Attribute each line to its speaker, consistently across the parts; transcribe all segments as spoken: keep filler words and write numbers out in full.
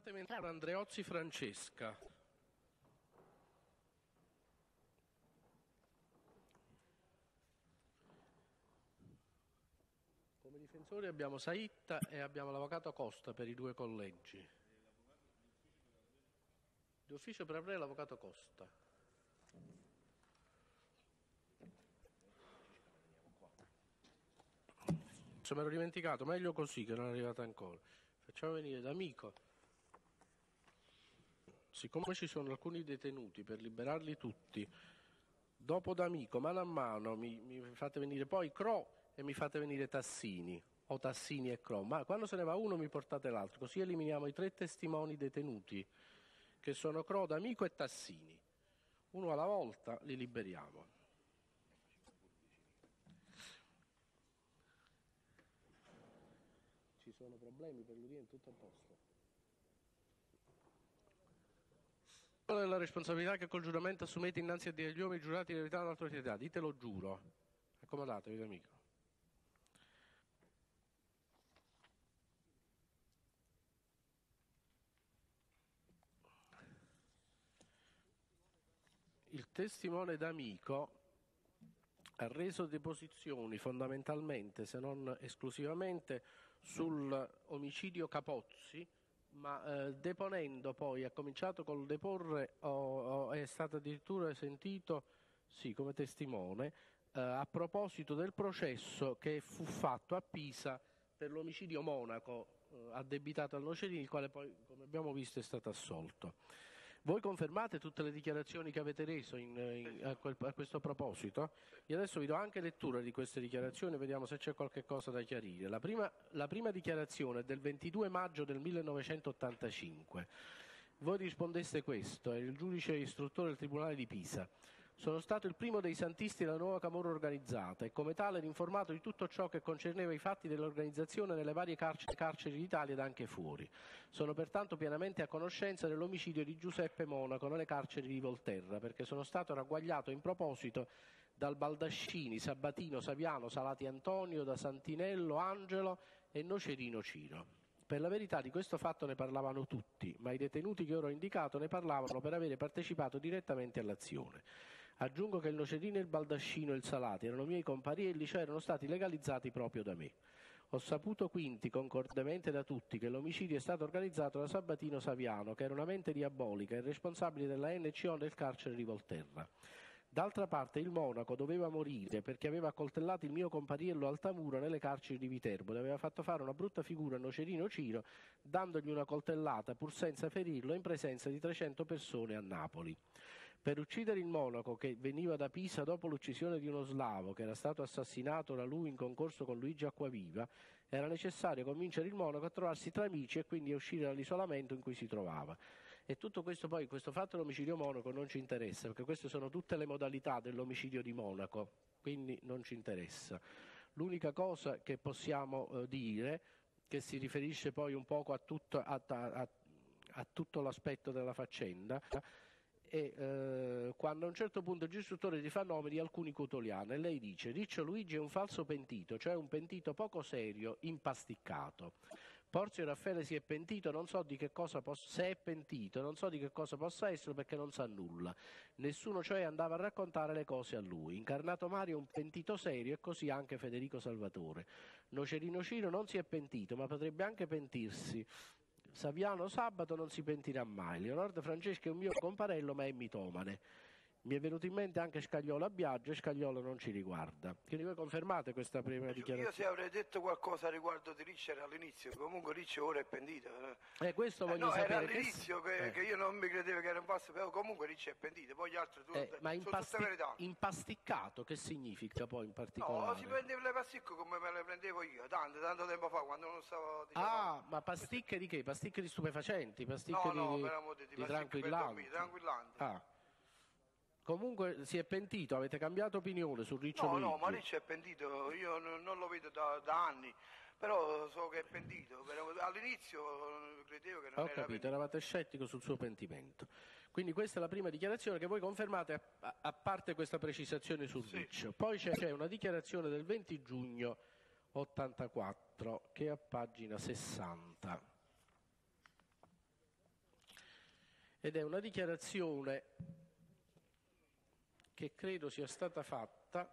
Speaker 1: Fatemi entrare Andreozzi Francesca. Come difensori abbiamo Saitta e abbiamo l'avvocato Costa per i due collegi. Di ufficio per aprire l'avvocato Costa. Se me l'ho dimenticato, meglio così che non è arrivata ancora. Facciamo venire D'Amico. Siccome ci sono alcuni detenuti, per liberarli tutti, dopo D'Amico, mano a mano, mi, mi fate venire poi Cro e mi fate venire Tassini, o Tassini e Cro. Ma quando se ne va uno mi portate l'altro, così eliminiamo i tre testimoni detenuti, che sono Cro, D'Amico e Tassini. Uno alla volta li liberiamo. Ci sono problemi per l'udienza, tutto a posto. Della responsabilità che col giuramento assumete innanzi agli uomini giurati di verità dell'autorità, dite lo giuro. Accomodatevi, amico. Il testimone D'Amico ha reso deposizioni fondamentalmente, se non esclusivamente, sull'omicidio Capozzi, ma eh, deponendo poi, ha cominciato col deporre, o, o è stato addirittura sentito, sì, come testimone, eh, a proposito del processo che fu fatto a Pisa per l'omicidio Monaco eh, addebitato al Nocerini, il quale poi, come abbiamo visto, è stato assolto. Voi confermate tutte le dichiarazioni che avete reso in, in, a, quel, a questo proposito? Io adesso vi do anche lettura di queste dichiarazioni e vediamo se c'è qualche cosa da chiarire. La prima, la prima dichiarazione è del ventidue maggio del millenovecentottantacinque. Voi rispondeste questo, è il giudice istruttore del Tribunale di Pisa. Sono stato il primo dei santisti della nuova camorra organizzata e come tale ero informato di tutto ciò che concerneva i fatti dell'organizzazione nelle varie carceri, carceri d'Italia ed anche fuori. Sono pertanto pienamente a conoscenza dell'omicidio di Giuseppe Monaco nelle carceri di Volterra, perché sono stato ragguagliato in proposito dal Baldascini, Sabatino, Saviano, Salati Antonio, da Santinello, Angelo e Nocerino Ciro. Per la verità di questo fatto ne parlavano tutti, ma i detenuti che ora ho indicato ne parlavano per avere partecipato direttamente all'azione. Aggiungo che il Nocerino, il Baldascino e il Salati erano miei comparielli, cioè erano stati legalizzati proprio da me. Ho saputo quindi, concordemente da tutti, che l'omicidio è stato organizzato da Sabatino Saviano, che era una mente diabolica e responsabile della N C O del carcere di Volterra. D'altra parte il Monaco doveva morire perché aveva accoltellato il mio compariello Altamura nelle carceri di Viterbo, le aveva fatto fare una brutta figura a Nocerino Ciro dandogli una coltellata pur senza ferirlo in presenza di trecento persone a Napoli. Per uccidere il Monaco, che veniva da Pisa dopo l'uccisione di uno slavo che era stato assassinato da lui in concorso con Luigi Acquaviva, era necessario convincere il Monaco a trovarsi tra amici e quindi a uscire dall'isolamento in cui si trovava. E tutto questo poi, questo fatto dell'omicidio Monaco non ci interessa, perché queste sono tutte le modalità dell'omicidio di Monaco, quindi non ci interessa. L'unica cosa che possiamo eh, dire, che si riferisce poi un poco a tutto, a, a, a tutto l'aspetto della faccenda, e eh, quando a un certo punto il istruttore ti fa nome di alcuni cutoliani e lei dice: Riccio Luigi è un falso pentito, cioè un pentito poco serio, impasticcato. Porzio Raffaele si è pentito, non so di che cosa possa, se è pentito, non so di che cosa possa essere perché non sa nulla. Nessuno cioè andava a raccontare le cose a lui. Incarnato Mario è un pentito serio e così anche Federico Salvatore. Nocerino Ciro non si è pentito, ma potrebbe anche pentirsi. Saviano Sabato non si pentirà mai. Leonardo Francesco è un mio comparello ma è mitomane. Mi è venuto in mente anche Scagliolo a Biagio e Scagliolo non ci riguarda. Quindi voi confermate questa prima dichiarazione?
Speaker 2: Io se avrei detto qualcosa riguardo di Riccio era all'inizio, comunque Riccio ora è pentito.
Speaker 1: Eh, questo voglio
Speaker 2: eh, no,
Speaker 1: sapere.
Speaker 2: era all'inizio che,
Speaker 1: che,
Speaker 2: che io non mi credevo che era un falso, però comunque Riccio è pentito, poi gli altri tu,
Speaker 1: eh, ma
Speaker 2: sono
Speaker 1: impasti-
Speaker 2: tutte verità.
Speaker 1: Impasticcato che significa poi in particolare?
Speaker 2: No, si prendeva le pasticche come me le prendevo io, tanto, tanto tempo fa, quando non stavo... Diciamo,
Speaker 1: ah, ma pasticche di che? Pasticche di stupefacenti? Pasticche
Speaker 2: no,
Speaker 1: di,
Speaker 2: no, per amore di,
Speaker 1: di
Speaker 2: pasticche
Speaker 1: tranquillanti?
Speaker 2: per dormire, tranquillanti.
Speaker 1: Ah. Comunque si è pentito, avete cambiato opinione su Riccio
Speaker 2: No,
Speaker 1: Luigi?
Speaker 2: no, ma Riccio è pentito, io non, non lo vedo da, da anni, però so che è pentito. All'inizio credevo che non
Speaker 1: Ho
Speaker 2: era
Speaker 1: capito,
Speaker 2: pentito.
Speaker 1: eravate scettico sul suo pentimento. Quindi questa è la prima dichiarazione che voi confermate, a, a, a parte questa precisazione sul
Speaker 2: Sì.
Speaker 1: Riccio. Poi c'è, c'è una dichiarazione del venti giugno ottantaquattro che è a pagina sessanta. ed è una dichiarazione che credo sia stata fatta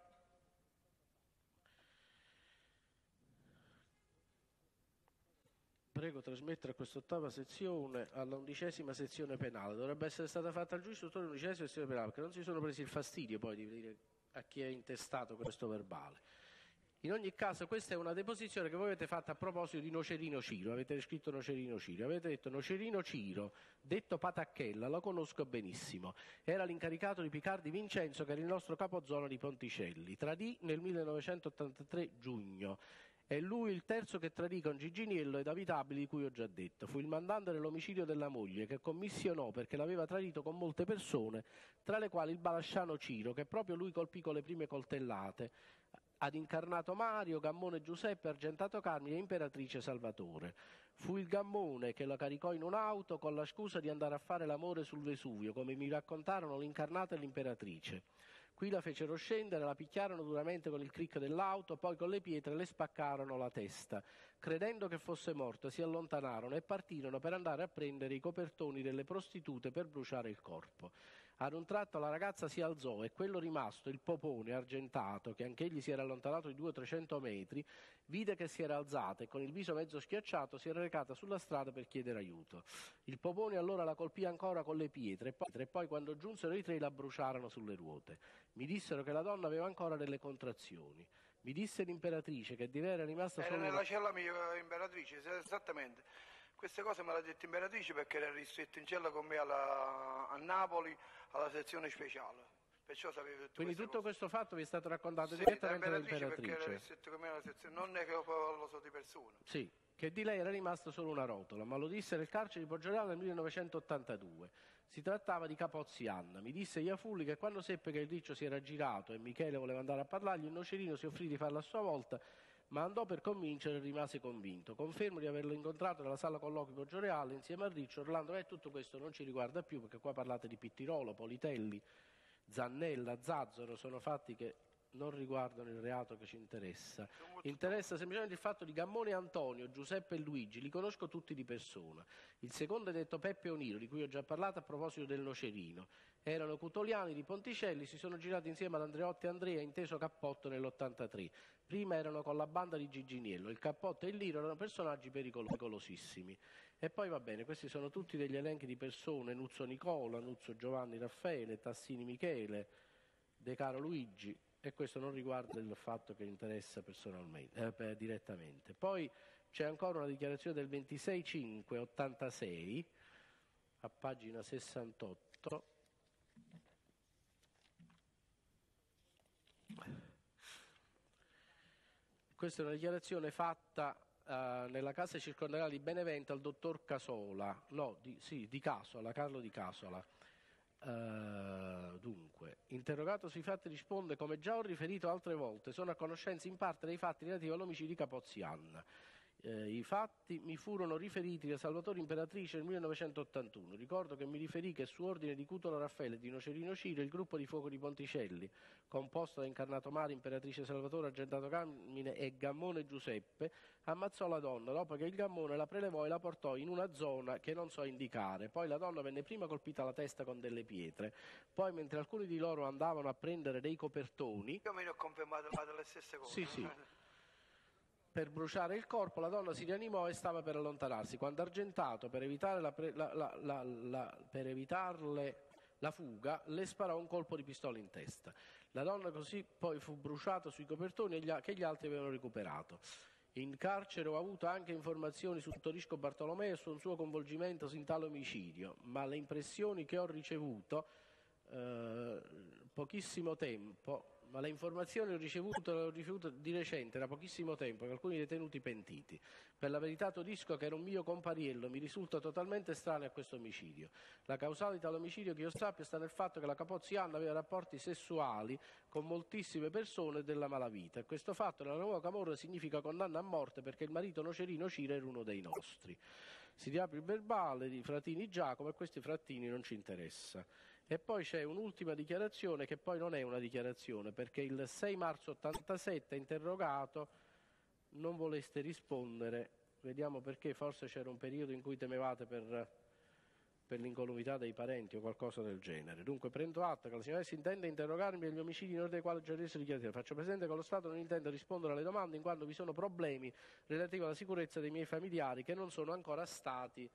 Speaker 1: prego trasmettere a quest'ottava sezione alla undicesima sezione penale. Dovrebbe essere stata fatta al giudice istruttore dell'undicesima sezione penale, perché non si sono presi il fastidio poi di dire a chi è intestato questo verbale. In ogni caso questa è una deposizione che voi avete fatto a proposito di Nocerino Ciro, avete scritto Nocerino Ciro, avete detto Nocerino Ciro, detto Patacchella, lo conosco benissimo, era l'incaricato di Picardi Vincenzo che era il nostro capozona di Ponticelli, tradì nel millenovecentottantatré giugno. È lui il terzo che tradì con Giginiello e David Abili, di cui ho già detto. Fu il mandante dell'omicidio della moglie, che commissionò perché l'aveva tradito con molte persone, tra le quali il balasciano Ciro, che proprio lui colpì con le prime coltellate, ad Incarnato Mario, Gammone Giuseppe, Argentato Carmine e Imperatrice Salvatore. Fu il Gammone che lo caricò in un'auto con la scusa di andare a fare l'amore sul Vesuvio, come mi raccontarono l'Incarnato e l'Imperatrice. Qui la fecero scendere, la picchiarono duramente con il crick dell'auto, poi con le pietre le spaccarono la testa. Credendo che fosse morto, si allontanarono e partirono per andare a prendere i copertoni delle prostitute per bruciare il corpo. Ad un tratto la ragazza si alzò e quello rimasto, il popone argentato, che anch'egli si era allontanato di duecento trecento metri, vide che si era alzata e con il viso mezzo schiacciato si era recata sulla strada per chiedere aiuto. Il popone allora la colpì ancora con le pietre e poi, e poi quando giunsero i tre la bruciarono sulle ruote. Mi dissero che la donna aveva ancora delle contrazioni. Mi disse l'Imperatrice che di lei era rimasta
Speaker 2: era
Speaker 1: solo
Speaker 2: nella
Speaker 1: una...
Speaker 2: cella mia, Imperatrice, esattamente. Queste cose me l'ha detto Imperatrice perché era ristretto in cella con me alla, a Napoli alla sezione speciale. Perciò sapevo tutte
Speaker 1: Quindi tutto
Speaker 2: cose.
Speaker 1: questo fatto vi è stato raccontato
Speaker 2: Sì,
Speaker 1: direttamente
Speaker 2: da Imperatrice perché era
Speaker 1: dall'Imperatrice.
Speaker 2: ristretto con me alla sezione, non è che lo so di persona.
Speaker 1: Sì, che di lei era rimasta solo una rotola, ma lo disse nel carcere di Poggioreale nel millenovecentottantadue. Si trattava di Capozzi Anna. Mi disse Iafulli che quando seppe che il riccio si era girato e Michele voleva andare a parlargli, il Nocerino si offrì di farlo a sua volta, ma andò per convincere e rimase convinto. Confermo di averlo incontrato nella sala colloqui Poggioreale insieme a Riccio. Orlando, e eh, tutto questo non ci riguarda più perché qua parlate di Pittirolo, Politelli, Zannella, Zazzaro, sono fatti che non riguardano il reato che ci interessa. Interessa semplicemente il fatto di Gammone Antonio, Giuseppe e Luigi, li conosco tutti di persona. Il secondo è detto Peppe Oniro, di cui ho già parlato a proposito del Nocerino. Erano cutoliani di Ponticelli, si sono girati insieme ad Andreotti e Andrea, inteso Cappotto nell'ottantatré. Prima erano con la banda di Giginiello, il Cappotto e il Liro erano personaggi pericolosissimi. E poi va bene, questi sono tutti degli elenchi di persone, Nuzzo Nicola, Nuzzo Giovanni Raffaele, Tassini Michele, De Caro Luigi, e questo non riguarda il fatto che interessa personalmente, eh, direttamente. Poi c'è ancora una dichiarazione del ventisei cinque ottantasei, a pagina sessantotto, questa è una dichiarazione fatta uh, nella casa circondariale di Benevento al dottor Casola, no, di, sì, di Casola, Carlo di Casola. Uh, dunque, interrogato sui fatti risponde: come già ho riferito altre volte, sono a conoscenza in parte dei fatti relativi all'omicidio di Capozzi Anna. Eh, I fatti mi furono riferiti da Salvatore Imperatrice nel millenovecentottantuno. Ricordo che mi riferì che su ordine di Cutolo Raffaele e di Nocerino Ciro il gruppo di fuoco di Ponticelli, composto da Incarnato Mari, Imperatrice Salvatore, Argentato Carmine e Gammone Giuseppe, ammazzò la donna dopo che il Gammone la prelevò e la portò in una zona che non so indicare. Poi la donna venne prima colpita alla testa con delle pietre, poi mentre alcuni di loro andavano a prendere dei copertoni...
Speaker 2: Io me ne ho confermato le stesse cose.
Speaker 1: Sì, sì. Per bruciare il corpo, la donna si rianimò e stava per allontanarsi. Quando Argentato, per, evitare la pre, la, la, la, la, per evitarle la fuga, le sparò un colpo di pistola in testa. La donna così poi fu bruciata sui copertoni che gli altri avevano recuperato. In carcere ho avuto anche informazioni su Torisco Bartolomeo e sul suo coinvolgimento in tale omicidio, ma le impressioni che ho ricevuto eh, pochissimo tempo... ma le informazioni ho ricevuto, le ho ricevute di recente, da pochissimo tempo, che alcuni detenuti pentiti. Per la verità Todisco, che era un mio compariello, mi risulta totalmente estraneo a questo omicidio. La causalità dell'omicidio che io sappia sta nel fatto che la Capozzi Anna aveva rapporti sessuali con moltissime persone della malavita, e questo fatto nella nuova camorra significa condanna a morte perché il marito Nocerino Ciro era uno dei nostri. Si riapre il verbale di Fratini Giacomo e questi Frattini non ci interessa. E poi c'è un'ultima dichiarazione che poi non è una dichiarazione, perché il sei marzo ottantasette, interrogato, non voleste rispondere, vediamo perché, forse c'era un periodo in cui temevate per per l'incolumità dei parenti o qualcosa del genere. Dunque prendo atto che la signora si intende interrogarmi agli omicidi in ordine ai quali ho già reso dichiarazione. Faccio presente che lo Stato non intende rispondere alle domande in quanto vi sono problemi relativi alla sicurezza dei miei familiari che non sono ancora stati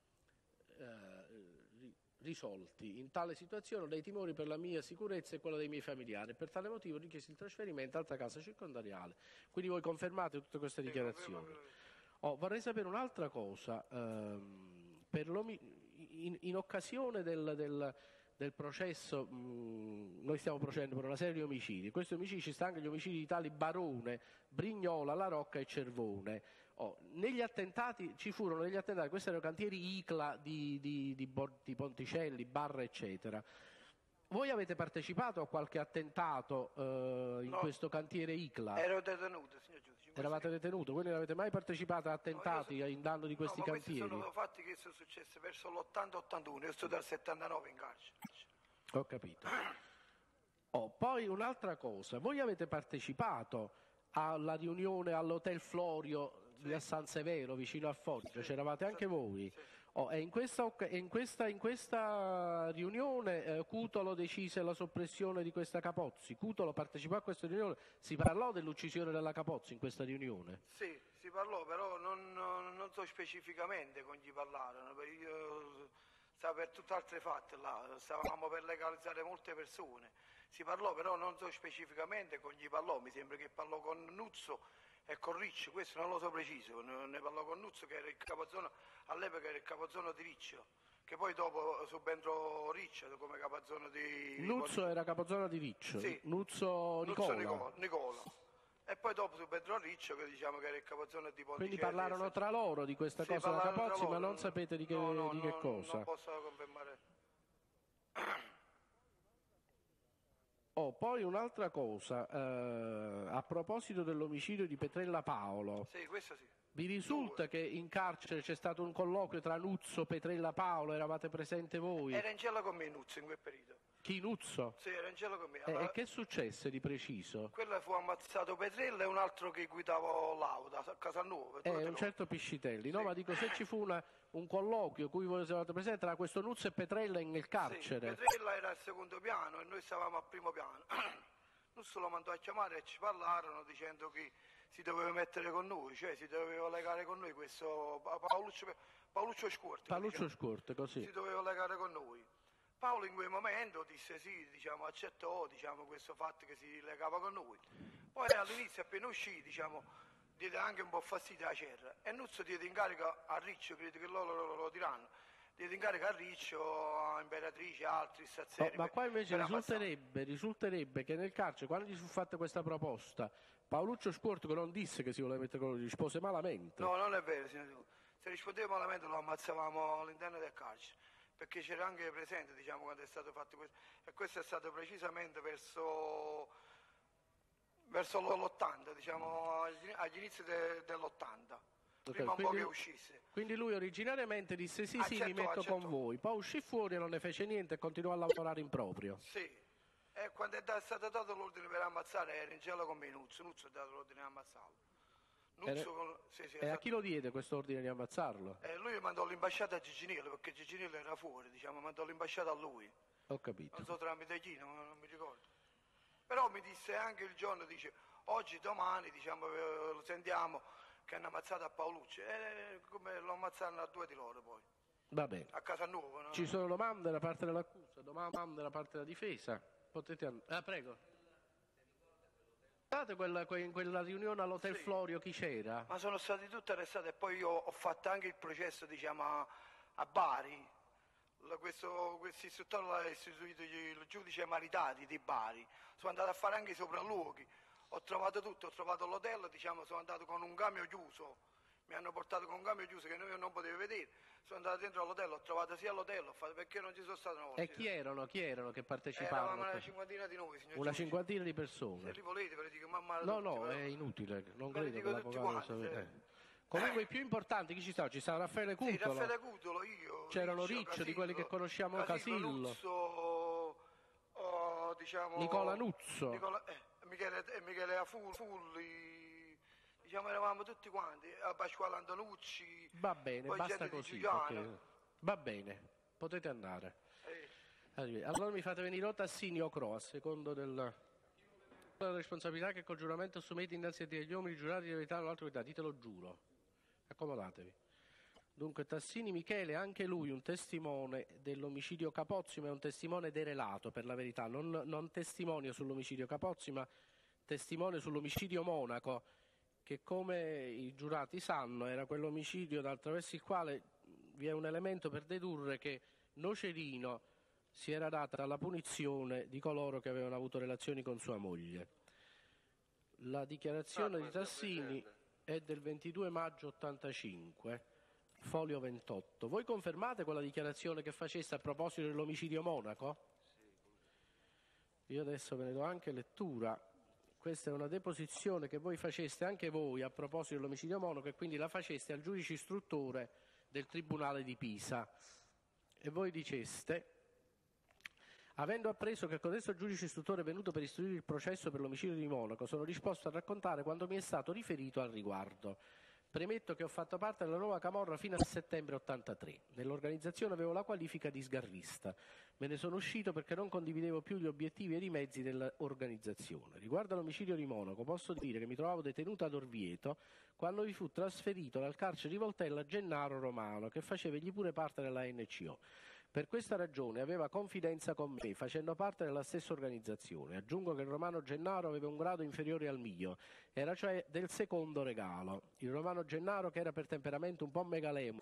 Speaker 1: eh, risolti. In tale situazione ho dei timori per la mia sicurezza e quella dei miei familiari. Per tale motivo ho richiesto il trasferimento all'altra casa circondariale. Quindi voi confermate tutte queste dichiarazioni. Oh, vorrei sapere un'altra cosa. Ehm, per in, in occasione del, del, del processo, mh, noi stiamo procedendo per una serie di omicidi. Questi omicidi ci stanno anche gli omicidi di tali Barone, Brignola, La Rocca e Cervone. Oh, negli attentati ci furono degli attentati, questi erano cantieri I C L A di, di, di, di Ponticelli, Barra eccetera. Voi avete partecipato a qualche attentato eh, in
Speaker 2: no,
Speaker 1: questo cantiere I C L A?
Speaker 2: Ero detenuto, signor giudice.
Speaker 1: Eravate detenuto, quindi non avete mai partecipato a attentati no, so, in danno di questi
Speaker 2: no, ma
Speaker 1: cantieri?
Speaker 2: Questi sono fatti che sono successi verso l'ottanta ottantuno, io sto dal settantanove in carcere.
Speaker 1: Ho capito. Oh, poi un'altra cosa, voi avete partecipato alla riunione all'Hotel Florio di a San Severo, vicino a Foggia, sì, c'eravate anche voi?
Speaker 2: Sì.
Speaker 1: Oh, e in questa, in questa, in questa riunione eh, Cutolo decise la soppressione di questa Capozzi. Cutolo partecipò a questa riunione, si parlò dell'uccisione della Capozzi in questa riunione?
Speaker 2: Sì, si parlò, però non, non, non so specificamente con chi parlarono, perché io stavo per tutt'altre fatte là, stavamo per legalizzare molte persone. Si parlò, però non so specificamente con chi parlò, mi sembra che parlò con Nuzzo e con Riccio, questo non lo so preciso, ne parlò con Nuzzo che era il capozona, all'epoca era il capozona di Riccio, che poi dopo subentrò Riccio come capozona di...
Speaker 1: Nuzzo era capozona di Riccio?
Speaker 2: Sì.
Speaker 1: Nuzzo Nicola?
Speaker 2: Nuzzo Nicola, Nicola. E poi dopo subentrò Riccio che diciamo che era il capozona di Ponticelli.
Speaker 1: Quindi parlarono tra loro di questa
Speaker 2: sì,
Speaker 1: cosa della Capozzi, ma non
Speaker 2: non,
Speaker 1: sapete di che,
Speaker 2: no, no,
Speaker 1: di che
Speaker 2: no,
Speaker 1: cosa?
Speaker 2: Non posso confermare.
Speaker 1: Oh, poi un'altra cosa, eh, a proposito dell'omicidio di Petrella Paolo,
Speaker 2: sì, questo sì.
Speaker 1: vi risulta
Speaker 2: Due.
Speaker 1: che in carcere c'è stato un colloquio tra Nuzzo, Petrella Paolo, eravate presente voi?
Speaker 2: Era in cella con me Nuzzo in quel periodo.
Speaker 1: Chi, Nuzzo?
Speaker 2: Sì, era in cella con me.
Speaker 1: E,
Speaker 2: allora,
Speaker 1: e che successe di preciso?
Speaker 2: Quello fu ammazzato Petrella e un altro che guidava l'auto a Casanuova.
Speaker 1: Eh, un certo Piscitelli, no?
Speaker 2: Sì.
Speaker 1: Ma dico, se ci fu una, un colloquio cui voi eravate presenti, era questo Nuzzo e Petrella nel carcere?
Speaker 2: Sì, Petrella era al secondo piano e noi stavamo al primo piano. Nuzzo lo mandò a chiamare e ci parlarono dicendo che si doveva mettere con noi, cioè si doveva legare con noi questo Paoluccio, Paoluccio Scorte.
Speaker 1: Paoluccio Scorte, così.
Speaker 2: Si doveva legare con noi. Paolo in quel momento disse sì, diciamo, accettò diciamo, questo fatto che si legava con noi. Poi all'inizio appena uscì, diciamo, diede anche un po' fastidio alla Cerra e Nuzzo diede incarico a Riccio, credo che loro lo, lo, lo diranno, diede incarico a Riccio, a Imperatrice, a altri stazieri.
Speaker 1: Oh, ma qua invece risulterebbe, risulterebbe che nel carcere, quando gli fu fatta questa proposta, Paoluccio Scorto, che non disse che si voleva mettere con lui, rispose malamente.
Speaker 2: No, non è vero, signor. Se rispondeva malamente lo ammazzavamo all'interno del carcere. Perché c'era anche presente, diciamo, quando è stato fatto questo, e questo è stato precisamente verso, verso l'ottanta, diciamo, agli inizi de, dell'ottanta, okay, prima un
Speaker 1: quindi,
Speaker 2: po' che uscisse.
Speaker 1: Quindi lui originariamente disse sì,
Speaker 2: accetto,
Speaker 1: sì, mi metto
Speaker 2: accetto.
Speaker 1: con voi, poi uscì fuori e non ne fece niente e continuò a lavorare in proprio.
Speaker 2: Sì, e quando è stato dato l'ordine per ammazzare era in cielo con me Nuzzo, Nuzzo ha dato l'ordine di ammazzarlo.
Speaker 1: Era...
Speaker 2: Con... Sì, sì,
Speaker 1: e a chi lo diede questo ordine di ammazzarlo?
Speaker 2: Eh, lui mandò l'ambasciata a Giginillo, perché Giginillo era fuori, diciamo, mandò l'ambasciata a lui.
Speaker 1: Ho capito.
Speaker 2: Non so tramite chi, non, non mi ricordo. Però mi disse anche il giorno, dice, oggi, domani, diciamo, lo sentiamo che hanno ammazzato a Paolucci. E come lo ammazzarono a due di loro poi.
Speaker 1: Va bene.
Speaker 2: A Casanuova. No?
Speaker 1: Ci sono domande da parte dell'accusa, domande da parte della difesa? Potete andare. Ah, prego. Quella, in quella riunione all'Hotel
Speaker 2: sì.
Speaker 1: Florio chi c'era?
Speaker 2: Ma sono stati tutti arrestati e poi io ho fatto anche il processo diciamo a, a Bari. Questo, questo istruttore l'ha istituito il giudice Maritati di Bari. Sono andato a fare anche i sopralluoghi, ho trovato tutto, ho trovato l'hotel, diciamo, sono andato con un camion chiuso, mi hanno portato con un camion chiuso che noi non potevo vedere. Sono andato dentro all'hotel, ho trovato sia l'hotel, ho fatto perché non ci sono stato una volta.
Speaker 1: E chi erano? Chi erano che partecipavano?
Speaker 2: Eravamo una cinquantina di noi, signor
Speaker 1: Una
Speaker 2: giudice.
Speaker 1: cinquantina di persone.
Speaker 2: Se li volete, ve le dico, mamma.
Speaker 1: No,
Speaker 2: tutti,
Speaker 1: no,
Speaker 2: però.
Speaker 1: è inutile, non
Speaker 2: Ve le
Speaker 1: credo
Speaker 2: dico
Speaker 1: che
Speaker 2: tutti
Speaker 1: l'avvocato
Speaker 2: quanti,
Speaker 1: sapesse.
Speaker 2: sì.
Speaker 1: Eh. Comunque i più importanti chi ci stava? Ci stava Raffaele Cutolo.
Speaker 2: Sì, Raffaele Cutolo, io.
Speaker 1: C'erano
Speaker 2: Riccio,
Speaker 1: Riccio,
Speaker 2: Casillo,
Speaker 1: di quelli che conosciamo,
Speaker 2: Casillo,
Speaker 1: Casillo.
Speaker 2: Nuzzo, oh, diciamo,
Speaker 1: Nicola Nuzzo.
Speaker 2: Nicola, eh, Michele, eh, Michele Afulli, Fulli, diciamo eravamo tutti quanti, a Pasquale Antonucci.
Speaker 1: Va bene, basta così. Perché... Va bene. potete andare.
Speaker 2: Eh,
Speaker 1: Allora mi fate venire o Tassini o Cro, a secondo del... La responsabilità che col giuramento assumete innanzi a degli uomini giurati di verità o un'altra verità, ditelo giuro. Accomodatevi. Dunque Tassini Michele, anche lui un testimone dell'omicidio Capozzi, ma è un testimone derelato per la verità, non, non testimonio sull'omicidio Capozzi, ma testimone sull'omicidio Monaco, che come i giurati sanno era quell'omicidio attraverso il quale vi è un elemento per dedurre che Nocerino si era data la punizione di coloro che avevano avuto relazioni con sua moglie. La dichiarazione di Tassini è del ventidue maggio ottantacinque, foglio ventotto. Voi confermate quella dichiarazione che faceste a proposito dell'omicidio Monaco? Io adesso ve ne do anche lettura. Questa è una deposizione che voi faceste anche voi a proposito dell'omicidio Monaco e quindi la faceste al giudice istruttore del Tribunale di Pisa. E voi diceste: avendo appreso che codesto giudice istruttore è venuto per istruire il processo per l'omicidio di Monaco, sono disposto a raccontare quanto mi è stato riferito al riguardo. Premetto che ho fatto parte della nuova camorra fino a settembre ottantatré. Nell'organizzazione avevo la qualifica di sgarrista. Me ne sono uscito perché non condividevo più gli obiettivi ed i mezzi dell'organizzazione. Riguardo all'omicidio di Monaco, posso dire che mi trovavo detenuto ad Orvieto quando vi fu trasferito dal carcere di Volterra Gennaro Romano, che faceva egli pure parte della N C O. Per questa ragione aveva confidenza con me, facendo parte della stessa organizzazione. Aggiungo che il Romano Gennaro aveva un grado inferiore al mio, era cioè del secondo regalo. Il Romano Gennaro, che era per temperamento un po'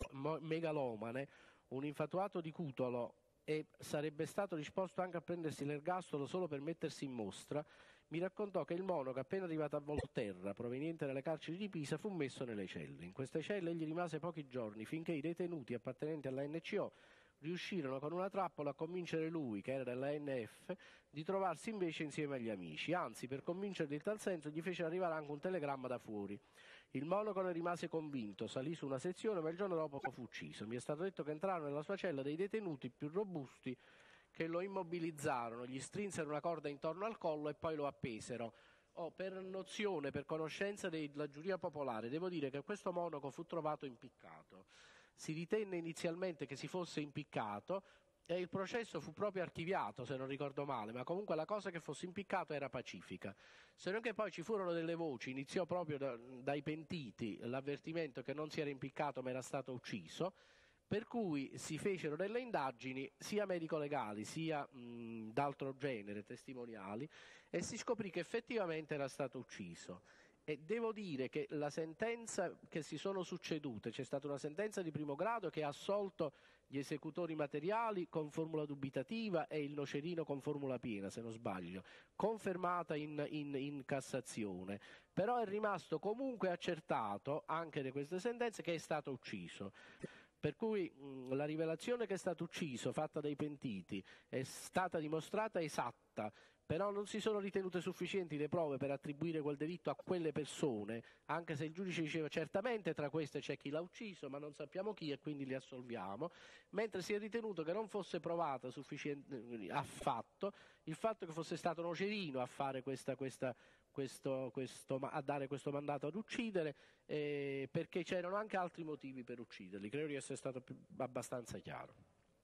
Speaker 1: megalomane, un infatuato di Cutolo e sarebbe stato disposto anche a prendersi l'ergastolo solo per mettersi in mostra, mi raccontò che il monaco, appena arrivato a Volterra, proveniente dalle carceri di Pisa, fu messo nelle celle. In queste celle egli rimase pochi giorni, finché i detenuti appartenenti alla N C O riuscirono con una trappola a convincere lui, che era della N F, di trovarsi invece insieme agli amici. Anzi, per convincerli in tal senso, gli fecero arrivare anche un telegramma da fuori. Il monaco ne rimase convinto, salì su una sezione, ma il giorno dopo fu ucciso. Mi è stato detto che entrarono nella sua cella dei detenuti più robusti, che lo immobilizzarono, gli strinsero una corda intorno al collo e poi lo appesero. Oh, per nozione, per conoscenza della giuria popolare, devo dire che questo monaco fu trovato impiccato. Si ritenne inizialmente che si fosse impiccato e il processo fu proprio archiviato, se non ricordo male, ma comunque la cosa che fosse impiccato era pacifica. Se non che poi ci furono delle voci, iniziò proprio da, dai pentiti l'avvertimento che non si era impiccato ma era stato ucciso, per cui si fecero delle indagini sia medico-legali sia mh, d'altro genere, testimoniali, e si scoprì che effettivamente era stato ucciso. E devo dire che la sentenza che si sono succedute, c'è stata una sentenza di primo grado che ha assolto gli esecutori materiali con formula dubitativa e il Nocerino con formula piena, se non sbaglio, confermata in, in, in Cassazione, però è rimasto comunque accertato anche di queste sentenze che è stato ucciso. Per cui mh, la rivelazione che è stato ucciso, fatta dai pentiti, è stata dimostrata esatta, però non si sono ritenute sufficienti le prove per attribuire quel delitto a quelle persone, anche se il giudice diceva certamente tra queste c'è chi l'ha ucciso, ma non sappiamo chi e quindi li assolviamo, mentre si è ritenuto che non fosse provata sufficiente, affatto il fatto che fosse stato Nocerino a fare questa, questa, questo, questo, a dare questo mandato ad uccidere, eh, perché c'erano anche altri motivi per ucciderli. Credo di essere stato più, abbastanza chiaro.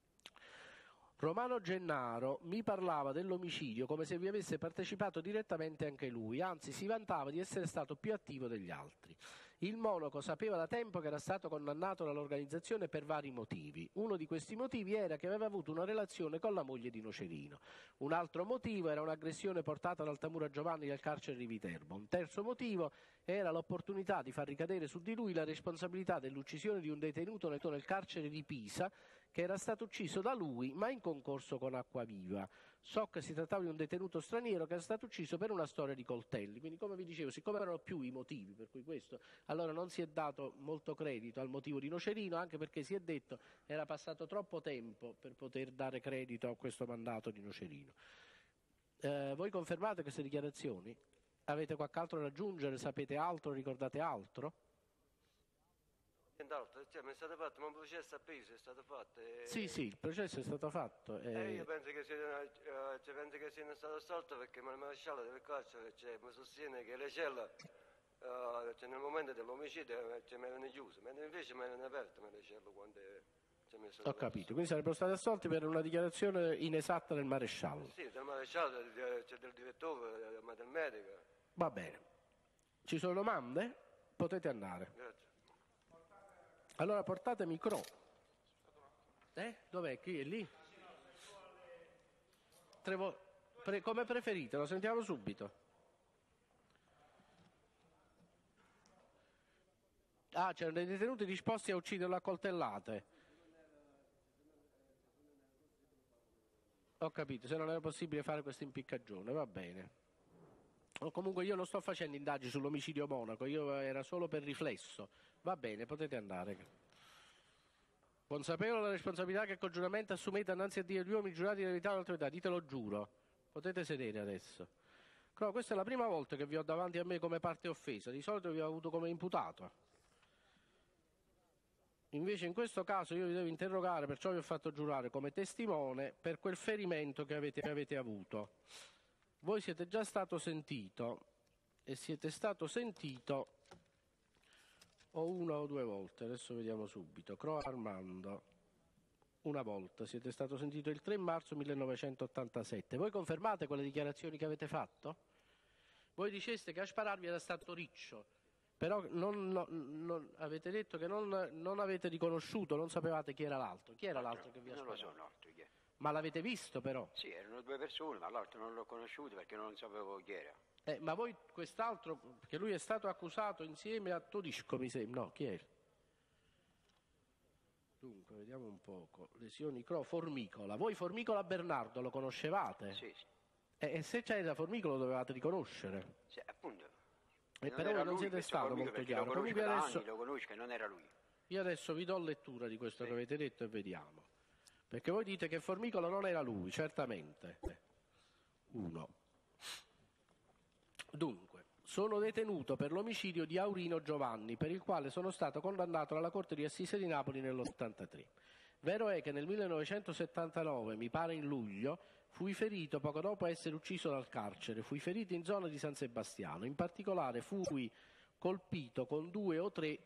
Speaker 1: Romano Gennaro mi parlava dell'omicidio come se vi avesse partecipato direttamente anche lui, anzi si vantava di essere stato più attivo degli altri. Il monaco sapeva da tempo che era stato condannato dall'organizzazione per vari motivi. Uno di questi motivi era che aveva avuto una relazione con la moglie di Nocerino. Un altro motivo era un'aggressione portata da Altamura Giovanni dal carcere di Viterbo. Un terzo motivo era l'opportunità di far ricadere su di lui la responsabilità dell'uccisione di un detenuto nel carcere di Pisa, che era stato ucciso da lui ma in concorso con Acquaviva. So che si trattava di un detenuto straniero che era stato ucciso per una storia di coltelli, quindi come vi dicevo, siccome erano più i motivi per cui questo, allora non si è dato molto credito al motivo di Nocerino, anche perché si è detto era passato troppo tempo per poter dare credito a questo mandato di Nocerino. Eh, voi confermate queste dichiarazioni? Avete qualche altro da aggiungere? Sapete altro? Ricordate altro?
Speaker 3: Nient'altro, cioè, mi è stato fatto, ma un processo a Pisa è stato fatto. E...
Speaker 1: Sì, sì, il processo è stato fatto.
Speaker 3: E...
Speaker 1: E...
Speaker 3: Eh, io penso che sia, uh, cioè, penso che sia stato assolto perché mi ha lasciato del carcere, cioè, mi sostiene che le celle, uh, cioè, nel momento dell'omicidio, cioè, mi erano chiuse, mentre invece mi erano aperte le celle quando ci ha messo
Speaker 1: Ho capito, quindi sarebbero stati assolti per una dichiarazione inesatta del maresciallo.
Speaker 3: Sì, del maresciallo, c'è del direttore, ma del medico.
Speaker 1: Va bene. Ci sono domande? Potete andare.
Speaker 3: Grazie.
Speaker 1: Allora portate micro. Eh? Dov'è? Qui è lì? Trevo... Pre... Come preferite, lo sentiamo subito. Ah, c'erano dei detenuti disposti a ucciderlo a coltellate. Ho capito, se non era possibile fare questa impiccagione, va bene. O comunque io non sto facendo indagini sull'omicidio Monaco, io era solo per riflesso. Va bene, potete andare. Consapevole della responsabilità che congiuramente assumete innanzi a Dio e gli uomini giurati di verità e l'autorità, ditelo giuro. Potete sedere adesso. Però questa è la prima volta che vi ho davanti a me come parte offesa, di solito vi ho avuto come imputato. Invece in questo caso io vi devo interrogare, perciò vi ho fatto giurare come testimone per quel ferimento che avete, che avete avuto. Voi siete già stato sentito e siete stato sentito o una o due volte, adesso vediamo subito. Cro Armando, una volta, siete stato sentito il tre marzo millenovecentottantasette. Voi confermate quelle dichiarazioni che avete fatto? Voi diceste che a spararvi era stato Riccio, però non, non, non, avete detto che non, non avete riconosciuto, non sapevate chi era l'altro. Chi era l'altro che vi ha
Speaker 4: Non
Speaker 1: sparato?
Speaker 4: lo so l'altro chi è.
Speaker 1: Ma l'avete visto però?
Speaker 4: Sì, erano due persone, ma l'altro non l'ho conosciuto perché non sapevo chi era.
Speaker 1: Eh, ma voi quest'altro, perché lui è stato accusato insieme a Todisco, mi sembra. No, chi è? Dunque, vediamo un poco. Lesioni Cro, Formicola. Voi Formicola Bernardo lo conoscevate?
Speaker 4: Sì, sì.
Speaker 1: Eh, e se c'era Formicola lo dovevate riconoscere.
Speaker 4: Sì, appunto.
Speaker 1: E
Speaker 4: non
Speaker 1: però
Speaker 4: era
Speaker 1: non
Speaker 4: lui
Speaker 1: siete
Speaker 4: questo
Speaker 1: stato
Speaker 4: Formicola,
Speaker 1: molto
Speaker 4: perché
Speaker 1: chiaro.
Speaker 4: Lo conosco
Speaker 1: Comunque
Speaker 4: da
Speaker 1: adesso,
Speaker 4: anni, lo conosco e non era lui.
Speaker 1: io adesso vi do lettura di questo
Speaker 4: Sì.
Speaker 1: che avete detto e vediamo. Perché voi dite che Formicola non era lui, certamente. Uno. Dunque, sono detenuto per l'omicidio di Aurino Giovanni, per il quale sono stato condannato alla Corte di Assise di Napoli nell'ottantatré. Vero è che nel millenovecentosettantanove, mi pare in luglio, fui ferito poco dopo essere ucciso dal carcere. Fui ferito in zona di San Sebastiano. In particolare fui colpito con due o tre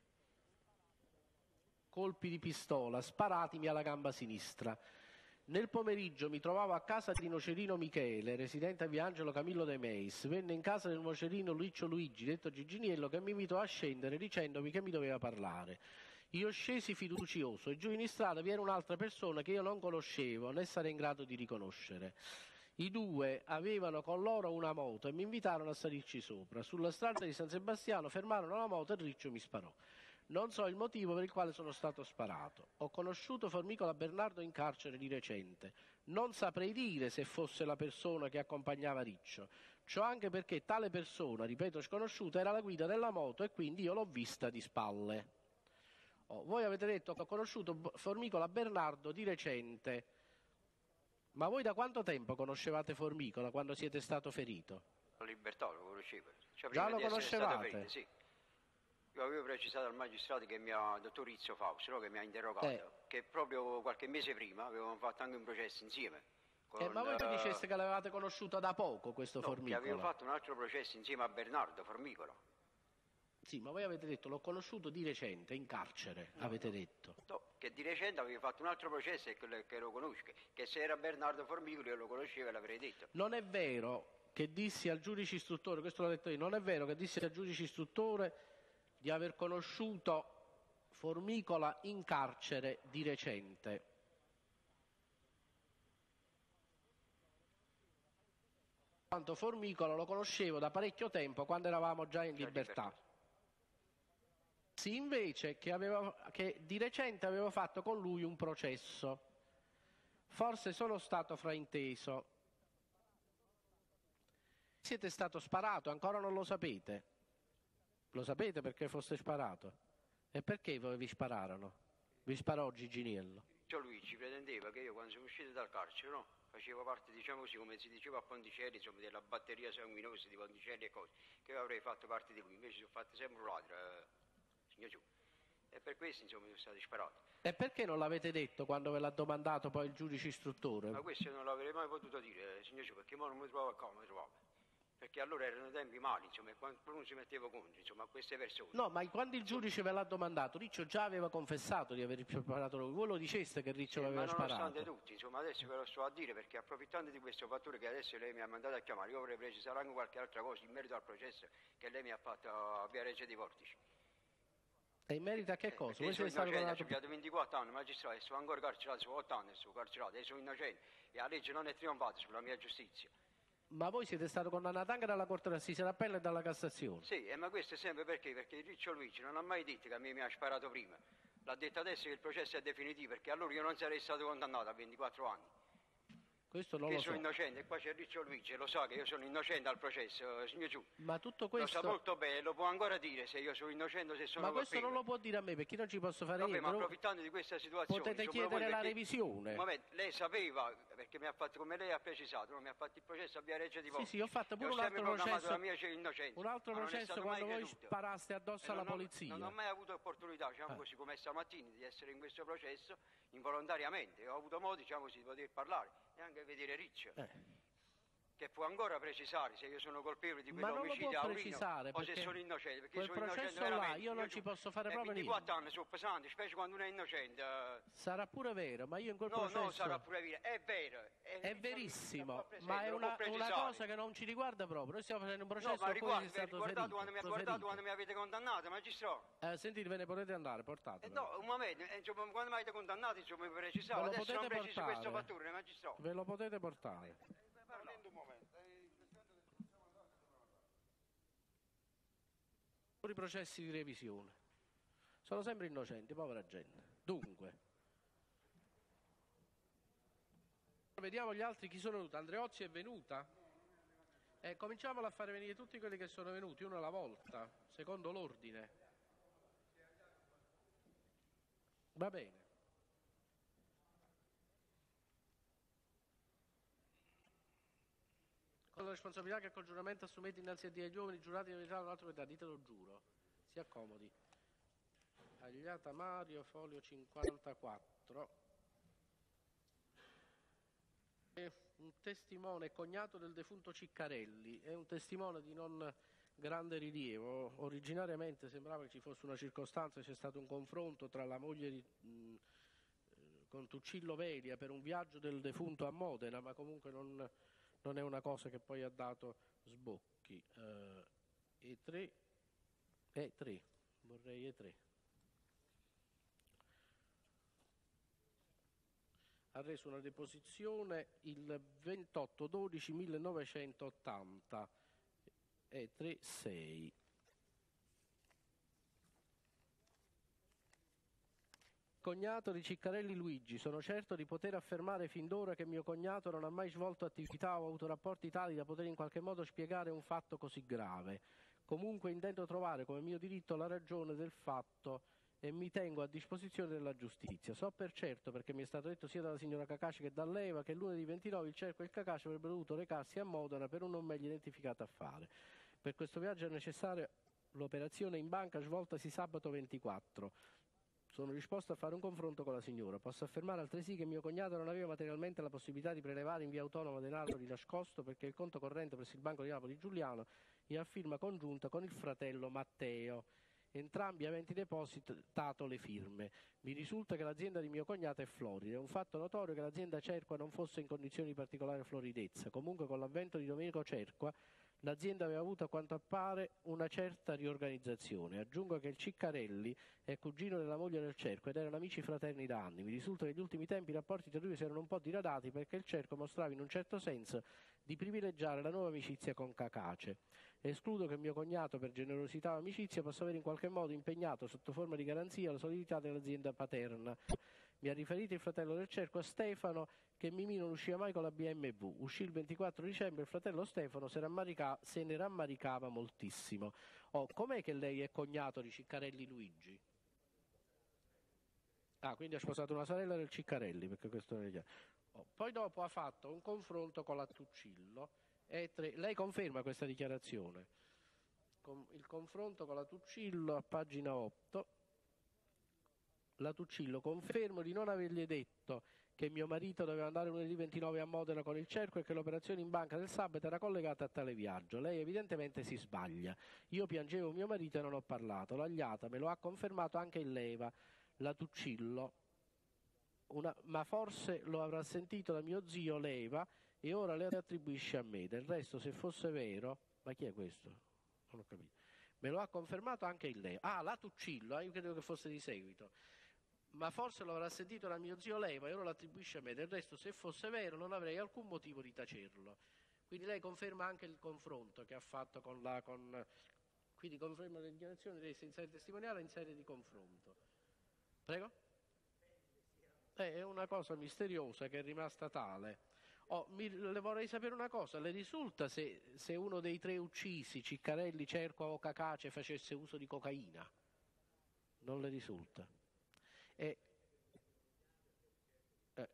Speaker 1: colpi di pistola sparatimi alla gamba sinistra. Nel pomeriggio mi trovavo a casa di Nocerino Michele, residente a via Angelo Camillo De Meis. Venne in casa del Nocerino Luiccio Luigi, detto Giginiello, che mi invitò a scendere dicendomi che mi doveva parlare. Io scesi fiducioso e giù in strada vi era un'altra persona che io non conoscevo né sarei in grado di riconoscere. I due avevano con loro una moto e mi invitarono a salirci sopra. Sulla strada di San Sebastiano fermarono la moto e Riccio mi sparò. Non so il motivo per il quale sono stato sparato. Ho conosciuto Formicola Bernardo in carcere di recente. Non saprei dire se fosse la persona che accompagnava Riccio. Ciò anche perché tale persona, ripeto sconosciuta, era la guida della moto e quindi io l'ho vista di spalle. Oh, voi avete detto che ho conosciuto Formicola Bernardo di recente. Ma voi da quanto tempo conoscevate Formicola quando siete stato ferito?
Speaker 4: La Libertà lo conoscevo. Cioè,
Speaker 1: Già
Speaker 4: prima
Speaker 1: lo
Speaker 4: di essere stato
Speaker 1: conoscevate?
Speaker 4: ferito, sì. Io avevo precisato al magistrato che mi ha, dottor Rizzo Fausto, no, che mi ha interrogato,
Speaker 1: Eh.
Speaker 4: che proprio qualche mese prima avevamo fatto anche un processo insieme. Con,
Speaker 1: Eh, ma voi mi
Speaker 4: eh,
Speaker 1: diceste che l'avevate conosciuto da poco questo
Speaker 4: no, che
Speaker 1: Formicola?
Speaker 4: avevo fatto un altro processo insieme a Bernardo Formicola.
Speaker 1: Sì, ma voi avete detto l'ho conosciuto di recente, in carcere,
Speaker 4: No,
Speaker 1: avete
Speaker 4: no.
Speaker 1: detto.
Speaker 4: No, che di recente avevo fatto un altro processo e che, che lo conosco, che se era Bernardo Formicola io lo conoscevo e l'avrei detto.
Speaker 1: Non è vero che dissi al giudice istruttore, questo l'ho detto io, non è vero che dissi al giudice istruttore di aver conosciuto Formicola in carcere di recente. Quanto Formicola lo conoscevo da parecchio tempo, quando eravamo già in
Speaker 4: Già
Speaker 1: libertà.
Speaker 4: libertà.
Speaker 1: Sì, invece che, avevo, che di recente avevo fatto con lui un processo. Forse sono stato frainteso. Siete stato sparato, ancora non lo sapete. Lo sapete perché foste sparato? E perché voi vi spararono? Vi sparò Giginiello.
Speaker 4: Cioè lui ci pretendeva che io quando sono uscito dal carcere, no? Facevo parte, diciamo così, come si diceva a Ponticelli, insomma, della batteria sanguinosa di Ponticelli e cose, che io avrei fatto parte di lui, invece sono fatto sempre un ladro, eh, signor Giù. E per questo, insomma, sono stato sparato.
Speaker 1: E perché non l'avete detto quando ve l'ha domandato poi il giudice istruttore?
Speaker 4: Ma questo io non l'avrei mai potuto dire, eh, signor Giù, perché ora non mi trovavo qua, mi trovavo. perché allora erano tempi mali, insomma, e qualcuno si metteva contro, insomma, a queste persone.
Speaker 1: No, ma quando il giudice ve l'ha domandato, Riccio già aveva confessato di aver sparato lui. Voi lo diceste che Riccio
Speaker 4: Sì,
Speaker 1: aveva
Speaker 4: ma nonostante
Speaker 1: sparato?
Speaker 4: tutti, insomma, adesso ve lo sto a dire, perché approfittando di questo fattore che adesso lei mi ha mandato a chiamare, io vorrei precisare anche qualche altra cosa in merito al processo che lei mi ha fatto a Via Reggio dei Portici.
Speaker 1: E in merito a che
Speaker 4: Eh,
Speaker 1: cosa?
Speaker 4: perché
Speaker 1: Voi
Speaker 4: sono
Speaker 1: siete stato
Speaker 4: innocente, ho
Speaker 1: condannato...
Speaker 4: pigliato ventiquattro anni, magistrato, e sono ancora carcerato, sono otto anni, sono carcerato, e sono innocente, e la legge non è trionfata sulla mia giustizia.
Speaker 1: Ma voi siete stato condannato anche dalla Corte d'Assise d'Appello e dalla Cassazione?
Speaker 4: Sì, eh, ma questo è sempre perché? Perché il Riccio Luigi non ha mai detto che a me mi ha sparato prima. L'ha detto adesso che il processo è definitivo, perché allora io non sarei stato condannato a ventiquattro anni.
Speaker 1: Questo non
Speaker 4: Io
Speaker 1: lo
Speaker 4: sono
Speaker 1: so.
Speaker 4: innocente, e qua c'è Riccio Luigi, lo sa che io sono innocente al processo, signor Giù.
Speaker 1: Ma tutto
Speaker 4: Lo sa
Speaker 1: questo...
Speaker 4: molto bene, lo può ancora dire se io sono innocente o se sono
Speaker 1: Ma questo non
Speaker 4: colpevole.
Speaker 1: lo può dire a me, perché io non ci posso fare
Speaker 4: Vabbè, ma
Speaker 1: niente.
Speaker 4: approfittando di questa situazione...
Speaker 1: Potete
Speaker 4: insomma,
Speaker 1: chiedere
Speaker 4: voi
Speaker 1: la
Speaker 4: perché-
Speaker 1: revisione.
Speaker 4: Un momento, lei sapeva, perché mi ha fatto, come lei ha precisato, no? Mi ha fatto il processo a Via Reggio di
Speaker 1: Sì,
Speaker 4: Portici.
Speaker 1: sì, ho fatto pure
Speaker 4: E ho
Speaker 1: un
Speaker 4: sempre
Speaker 1: altro
Speaker 4: proclamato
Speaker 1: processo.
Speaker 4: la mia innocenza.
Speaker 1: Un altro
Speaker 4: ma non è
Speaker 1: processo
Speaker 4: stato
Speaker 1: quando
Speaker 4: mai
Speaker 1: voi
Speaker 4: creduto.
Speaker 1: sparaste addosso
Speaker 4: E
Speaker 1: alla
Speaker 4: non ho-
Speaker 1: polizia.
Speaker 4: Non ho mai avuto opportunità, diciamo
Speaker 1: Ah.
Speaker 4: così, come stamattina, di essere in questo processo involontariamente. Ho avuto modo, diciamo così, di poter parlare e anche vedere Riccio,
Speaker 1: Eh.
Speaker 4: che può ancora precisare se io sono colpevole di
Speaker 1: Ma non lo
Speaker 4: quell'omicidio
Speaker 1: può
Speaker 4: a Aurigno
Speaker 1: precisare,
Speaker 4: o se
Speaker 1: perché
Speaker 4: sono innocente, perché
Speaker 1: quel
Speaker 4: sono innocente
Speaker 1: processo là
Speaker 4: veramente.
Speaker 1: io non
Speaker 4: signor
Speaker 1: ci
Speaker 4: Giù.
Speaker 1: posso fare
Speaker 4: E
Speaker 1: proprio
Speaker 4: ventiquattro anni sono pesanti, specie quando uno è innocente. eh.
Speaker 1: Sarà pure vero, ma io in quel
Speaker 4: No,
Speaker 1: processo...
Speaker 4: no, sarà pure vero, è vero. È,
Speaker 1: È verissimo,
Speaker 4: presente,
Speaker 1: ma è
Speaker 4: lo può
Speaker 1: una, una
Speaker 4: precisare.
Speaker 1: cosa che non ci riguarda proprio. Noi stiamo facendo un processo
Speaker 4: No, ma
Speaker 1: a cui
Speaker 4: riguarda,
Speaker 1: è stato
Speaker 4: riguardate
Speaker 1: ferito,
Speaker 4: quando mi ha
Speaker 1: proferito.
Speaker 4: guardato quando mi avete condannato, magistrato.
Speaker 1: Eh, sentite, ve ne potete andare,
Speaker 4: Eh
Speaker 1: portatelo.
Speaker 4: no, un momento, eh, insomma, quando mi avete condannato, insomma, mi
Speaker 1: Ve
Speaker 4: precisavo.
Speaker 1: lo
Speaker 4: Adesso non
Speaker 1: potete
Speaker 4: preciso questo
Speaker 1: portare?
Speaker 4: fattore, magistrato.
Speaker 1: Ve lo potete portare.
Speaker 2: un momento.
Speaker 1: Pure i processi di revisione. Sono sempre innocenti, povera gente. Dunque. Vediamo gli altri chi sono venuti. Andreozzi è venuta? Eh, cominciamolo a fare venire tutti quelli che sono venuti, uno alla volta, secondo l'ordine. Va bene. Con la responsabilità che col giuramento assumete innanzi a Dio ai giovani giurati di verità un'altra verità, ditelo giuro. Si accomodi. Agliata Mario, foglio cinquantaquattro. È un testimone, cognato del defunto Ciccarelli, è un testimone di non grande rilievo. Originariamente sembrava che ci fosse una circostanza, c'è stato un confronto tra la moglie di, mh, con Tuccillo Velia per un viaggio del defunto a Modena, ma comunque non, non è una cosa che poi ha dato sbocchi. Eh, e tre, e tre, vorrei e tre. Ha reso una deposizione il ventotto dodici millenovecentottanta e tre sei. Cognato di Ciccarelli Luigi, sono certo di poter affermare fin d'ora che mio cognato non ha mai svolto attività o avuto rapporti tali da poter in qualche modo spiegare un fatto così grave. Comunque intendo trovare come mio diritto la ragione del fatto e mi tengo a disposizione della giustizia. So per certo, perché mi è stato detto sia dalla signora Cacaci che dall'Eva, che lunedì ventinove il Cerco e il Cacaci avrebbero dovuto recarsi a Modena per un non meglio identificato affare. Per questo viaggio è necessaria l'operazione in banca svoltasi sabato ventiquattro. Sono disposto a fare un confronto con la signora. Posso affermare altresì che mio cognato non aveva materialmente la possibilità di prelevare in via autonoma denaro di nascosto perché il conto corrente presso il Banco di Napoli Giuliano è a firma congiunta con il fratello Matteo, entrambi aventi depositato le firme. Mi risulta che l'azienda di mio cognato è florida. È un fatto notorio che l'azienda Cerqua non fosse in condizioni di particolare floridezza. Comunque con l'avvento di Domenico Cerqua l'azienda aveva avuto a quanto appare una certa riorganizzazione. Aggiungo che il Ciccarelli è cugino della moglie del Cerco ed erano amici fraterni da anni. Mi risulta che negli ultimi tempi i rapporti tra i due si erano un po' diradati perché il Cerco mostrava in un certo senso di privilegiare la nuova amicizia con Cacace. Escludo che mio cognato, per generosità o amicizia, possa aver in qualche modo impegnato sotto forma di garanzia la solidità dell'azienda paterna. Mi ha riferito il fratello del Cerco, Stefano, che Mimì non usciva mai con la B M W. Uscì il ventiquattro dicembre, il fratello Stefano se, se ne rammaricava moltissimo. Oh, com'è che lei è cognato di Ciccarelli Luigi? Ah, quindi ha sposato una sorella del Ciccarelli, perché questo non è chiaro. Oh, poi dopo ha fatto un confronto con la Tuccillo. E tre... Lei conferma questa dichiarazione? Con il confronto con la Tuccillo a pagina otto. La Tuccillo, confermo di non avergli detto che mio marito doveva andare lunedì ventinove a Modena con il cerco e che l'operazione in banca del sabato era collegata a tale viaggio. Lei evidentemente si sbaglia. Io piangevo mio marito e non ho parlato. L'agliata me lo ha confermato anche il Leva. La Tuccillo, una, ma forse lo avrà sentito da mio zio Leva e ora le attribuisce a me. Del resto, se fosse vero, ma chi è questo? Non ho capito. Me lo ha confermato anche il Leva. Ah, la Tuccillo, eh, io credevo che fosse di seguito. Ma forse lo avrà sentito da mio zio Leva e ora lo attribuisce a me. Del resto, se fosse vero, non avrei alcun motivo di tacerlo. Quindi lei conferma anche il confronto che ha fatto con la... Con, quindi conferma le dichiarazioni, lei si in sede testimoniale in sede di confronto. Prego? Eh, è una cosa misteriosa che è rimasta tale. Oh, mi, le vorrei sapere una cosa, le risulta se, se uno dei tre uccisi, Ciccarelli, Cerco o Cacace, facesse uso di cocaina? Non le risulta? E, eh,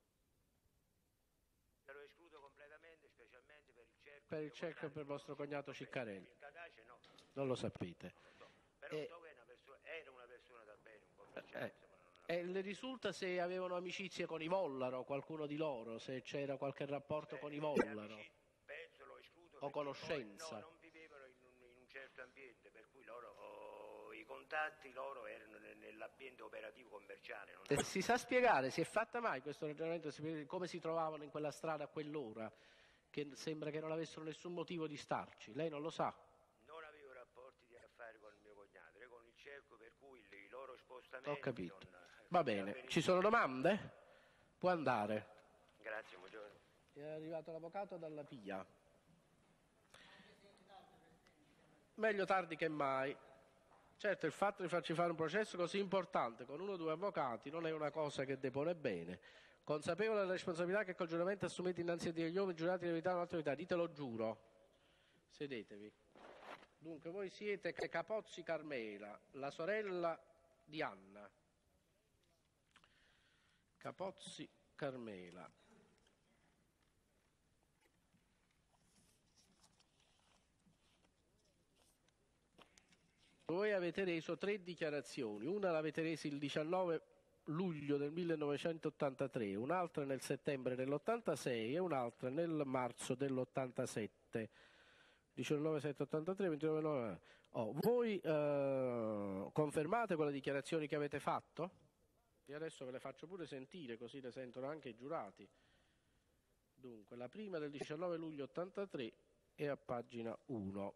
Speaker 5: lo escludo completamente, specialmente per il cerco,
Speaker 1: per il cerco e per il vostro cognato Ciccarelli.
Speaker 5: Il Cadace no.
Speaker 1: Non lo sapete.
Speaker 5: No. Però
Speaker 1: E,
Speaker 5: so che è una persona, era una persona da bene, un po'
Speaker 1: eh, E le risulta se avevano amicizie con i Vollaro, qualcuno di loro, se c'era qualche rapporto
Speaker 5: Beh,
Speaker 1: con i Vollaro?
Speaker 5: amici, penso, lo escludo,
Speaker 1: O conoscenza?
Speaker 5: Poi, no, non vivevano in un, in un certo ambiente, per cui loro, oh, i contatti loro erano nell'ambiente operativo commerciale. Non
Speaker 1: Eh, si sa spiegare, si è fatta mai questo ragionamento, come si trovavano in quella strada a quell'ora, che sembra che non avessero nessun motivo di starci, lei non lo sa?
Speaker 5: Non avevo rapporti di affari con il mio cognato, era con il cerco, per cui i loro spostamenti...
Speaker 1: Ho capito.
Speaker 5: Non,
Speaker 1: Va bene, ci sono domande? Può andare.
Speaker 5: Grazie, buongiorno.
Speaker 1: È arrivato l'avvocato dalla P I A. Meglio tardi che mai. Certo, il fatto di farci fare un processo così importante con uno o due avvocati non è una cosa che depone bene. Consapevole della responsabilità che col giuramento assumete innanzi a Dio gli uomini giurati di verità un'autorità, ditelo giuro. Sedetevi. Dunque, voi siete Capozzi Carmela, la sorella di Anna. Capozzi Carmela. Voi avete reso tre dichiarazioni, una l'avete resa il diciannove luglio del millenovecentottantatré, un'altra nel settembre dell'ottantasei e un'altra nel marzo dell'ottantasette. diciannove sette ottantatré, ventinove nove. Oh, voi eh, confermate quelle dichiarazioni che avete fatto? E adesso ve le faccio pure sentire, così le sentono anche i giurati. Dunque, la prima del diciannove luglio ottantatré è a pagina uno.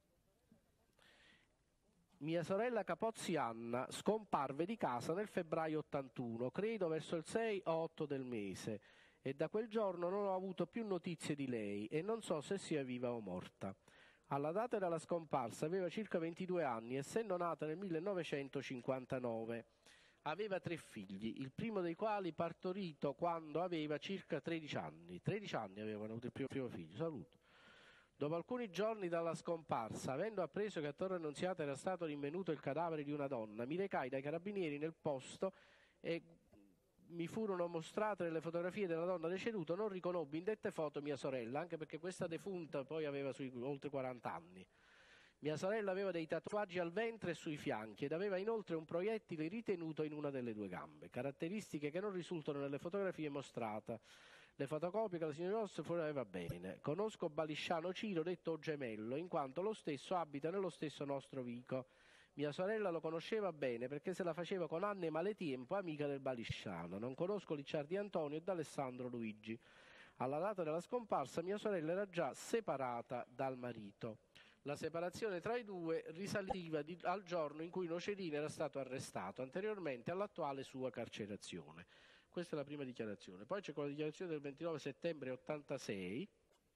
Speaker 1: Mia sorella Capozzi Anna scomparve di casa nel febbraio ottantuno, credo verso il sei o otto del mese, e da quel giorno non ho avuto più notizie di lei e non so se sia viva o morta. Alla data della scomparsa aveva circa ventidue anni, essendo nata nel millenovecentocinquantanove. Aveva tre figli, il primo dei quali partorito quando aveva circa tredici anni. tredici anni avevano avuto il primo, primo figlio. Saluto. Dopo alcuni giorni dalla scomparsa, avendo appreso che a Torre Annunziata era stato rinvenuto il cadavere di una donna, mi recai dai carabinieri nel posto e mi furono mostrate le fotografie della donna deceduta. Non riconobbi in dette foto mia sorella, anche perché questa defunta poi aveva sui oltre quaranta anni. Mia sorella aveva dei tatuaggi al ventre e sui fianchi ed aveva inoltre un proiettile ritenuto in una delle due gambe, caratteristiche che non risultano nelle fotografie mostrate. Le fotocopie che la signora Ross aveva bene. Conosco Balisciano Ciro, detto Gemello, in quanto lo stesso abita nello stesso nostro vico. Mia sorella lo conosceva bene perché se la faceva con Anne Maletiempo, amica del Balisciano. Non conosco Licciardi Antonio e d'Alessandro Luigi. Alla data della scomparsa mia sorella era già separata dal marito. La separazione tra i due risaliva di, al giorno in cui Nocerino era stato arrestato, anteriormente all'attuale sua carcerazione. Questa è la prima dichiarazione. Poi c'è quella dichiarazione del ventinove settembre ottantasei,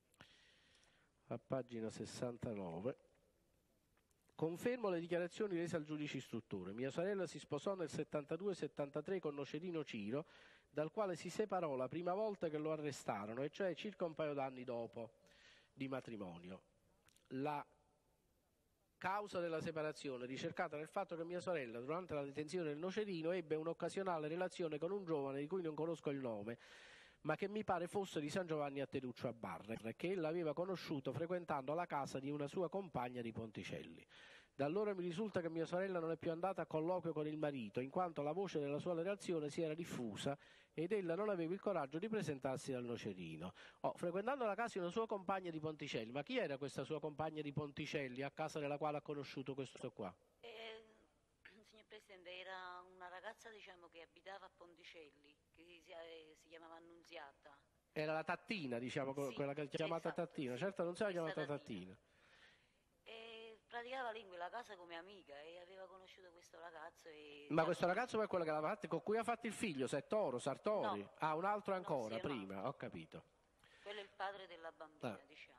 Speaker 1: a pagina sessantanove. Confermo le dichiarazioni rese al giudice istruttore. Mia sorella si sposò nel settantadue settantatré con Nocerino Ciro, dal quale si separò la prima volta che lo arrestarono, e cioè circa un paio d'anni dopo di matrimonio. La causa della separazione ricercata nel fatto che mia sorella, durante la detenzione del Nocerino, ebbe un'occasionale relazione con un giovane di cui non conosco il nome, ma che mi pare fosse di San Giovanni a Teduccio a Barre, che ella aveva conosciuto frequentando la casa di una sua compagna di Ponticelli. Da allora mi risulta che mia sorella non è più andata a colloquio con il marito, in quanto la voce della sua relazione si era diffusa ed ella non aveva il coraggio di presentarsi al nocerino. Oh, frequentando la casa di una sua compagna di Ponticelli, ma chi era questa sua compagna di Ponticelli, a casa della quale ha conosciuto questo qua?
Speaker 6: Eh, signor Presidente, era una ragazza, diciamo, che abitava a Ponticelli, che si, eh, si chiamava Annunziata.
Speaker 1: Era la Tattina, diciamo,
Speaker 6: Sì,
Speaker 1: quella che è chiamata
Speaker 6: esatto,
Speaker 1: Tattina.
Speaker 6: sì,
Speaker 1: Certo, non si era
Speaker 6: questa
Speaker 1: chiamata
Speaker 6: Tattina.
Speaker 1: Tattina.
Speaker 6: E praticava lì in quella casa come amica e aveva conosciuto questo ragazzo. E
Speaker 1: Ma questo ragazzo poi è quello che l'ha fatto, con cui ha fatto il figlio, Settoro, Sartori?
Speaker 6: No.
Speaker 1: Ah, un altro
Speaker 6: No,
Speaker 1: ancora,
Speaker 6: sì, un
Speaker 1: prima,
Speaker 6: altro.
Speaker 1: ho capito.
Speaker 6: Quello è il padre della bambina,
Speaker 1: Ah.
Speaker 6: diciamo.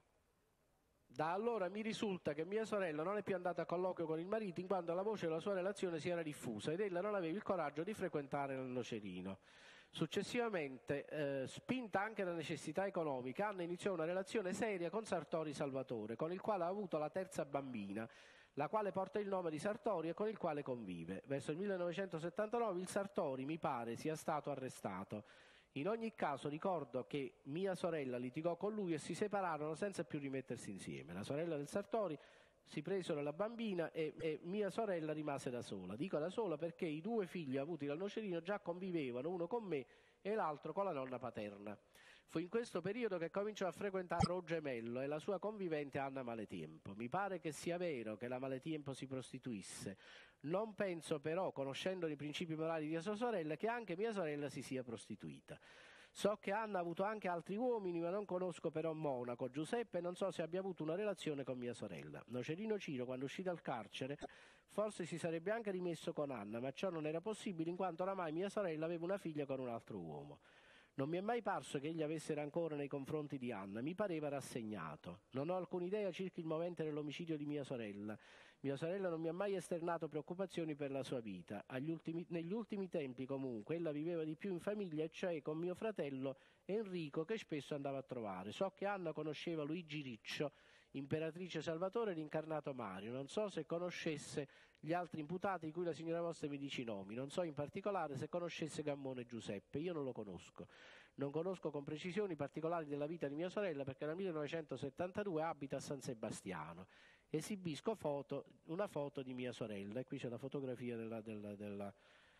Speaker 1: Da allora mi risulta che mia sorella non è più andata a colloquio con il marito in quanto la voce della sua relazione si era diffusa ed ella non aveva il coraggio di frequentare il nocerino. Successivamente, eh, spinta anche da necessità economica, Anna iniziò una relazione seria con Sartori Salvatore, con il quale ha avuto la terza bambina, la quale porta il nome di Sartori e con il quale convive. Verso il millenovecentosettantanove il Sartori, mi pare, sia stato arrestato. In ogni caso ricordo che mia sorella litigò con lui e si separarono senza più rimettersi insieme. La sorella del Sartori si presero la bambina e, e mia sorella rimase da sola. Dico da sola perché i due figli avuti dal nocerino già convivevano, uno con me e l'altro con la nonna paterna. Fu in questo periodo che cominciò a frequentare Ro Gemello e la sua convivente Anna Maletiempo. Mi pare che sia vero che la Maletiempo si prostituisse. Non penso però, conoscendo i principi morali di sua sorella, che anche mia sorella si sia prostituita. So che Anna ha avuto anche altri uomini, ma non conosco però Monaco, Giuseppe, e non so se abbia avuto una relazione con mia sorella. Nocerino Ciro, quando uscì dal carcere, forse si sarebbe anche rimesso con Anna, ma ciò non era possibile in quanto oramai mia sorella aveva una figlia con un altro uomo. Non mi è mai parso che egli avesse rancore nei confronti di Anna, mi pareva rassegnato. Non ho alcuna idea circa il movente dell'omicidio di mia sorella. Mia sorella non mi ha mai esternato preoccupazioni per la sua vita. Agli ultimi, negli ultimi tempi, comunque, ella viveva di più in famiglia, e cioè con mio fratello Enrico, che spesso andava a trovare. So che Anna conosceva Luigi Riccio, Imperatrice Salvatore e l'incarnato Mario. Non so se conoscesse gli altri imputati di cui la signora Vostra mi dice i nomi. Non so in particolare se conoscesse Gammone Giuseppe. Io non lo conosco. Non conosco con precisione i particolari della vita di mia sorella perché nel millenovecentosettantadue abita a San Sebastiano. Esibisco foto, una foto di mia sorella e qui c'è la fotografia della, della, della,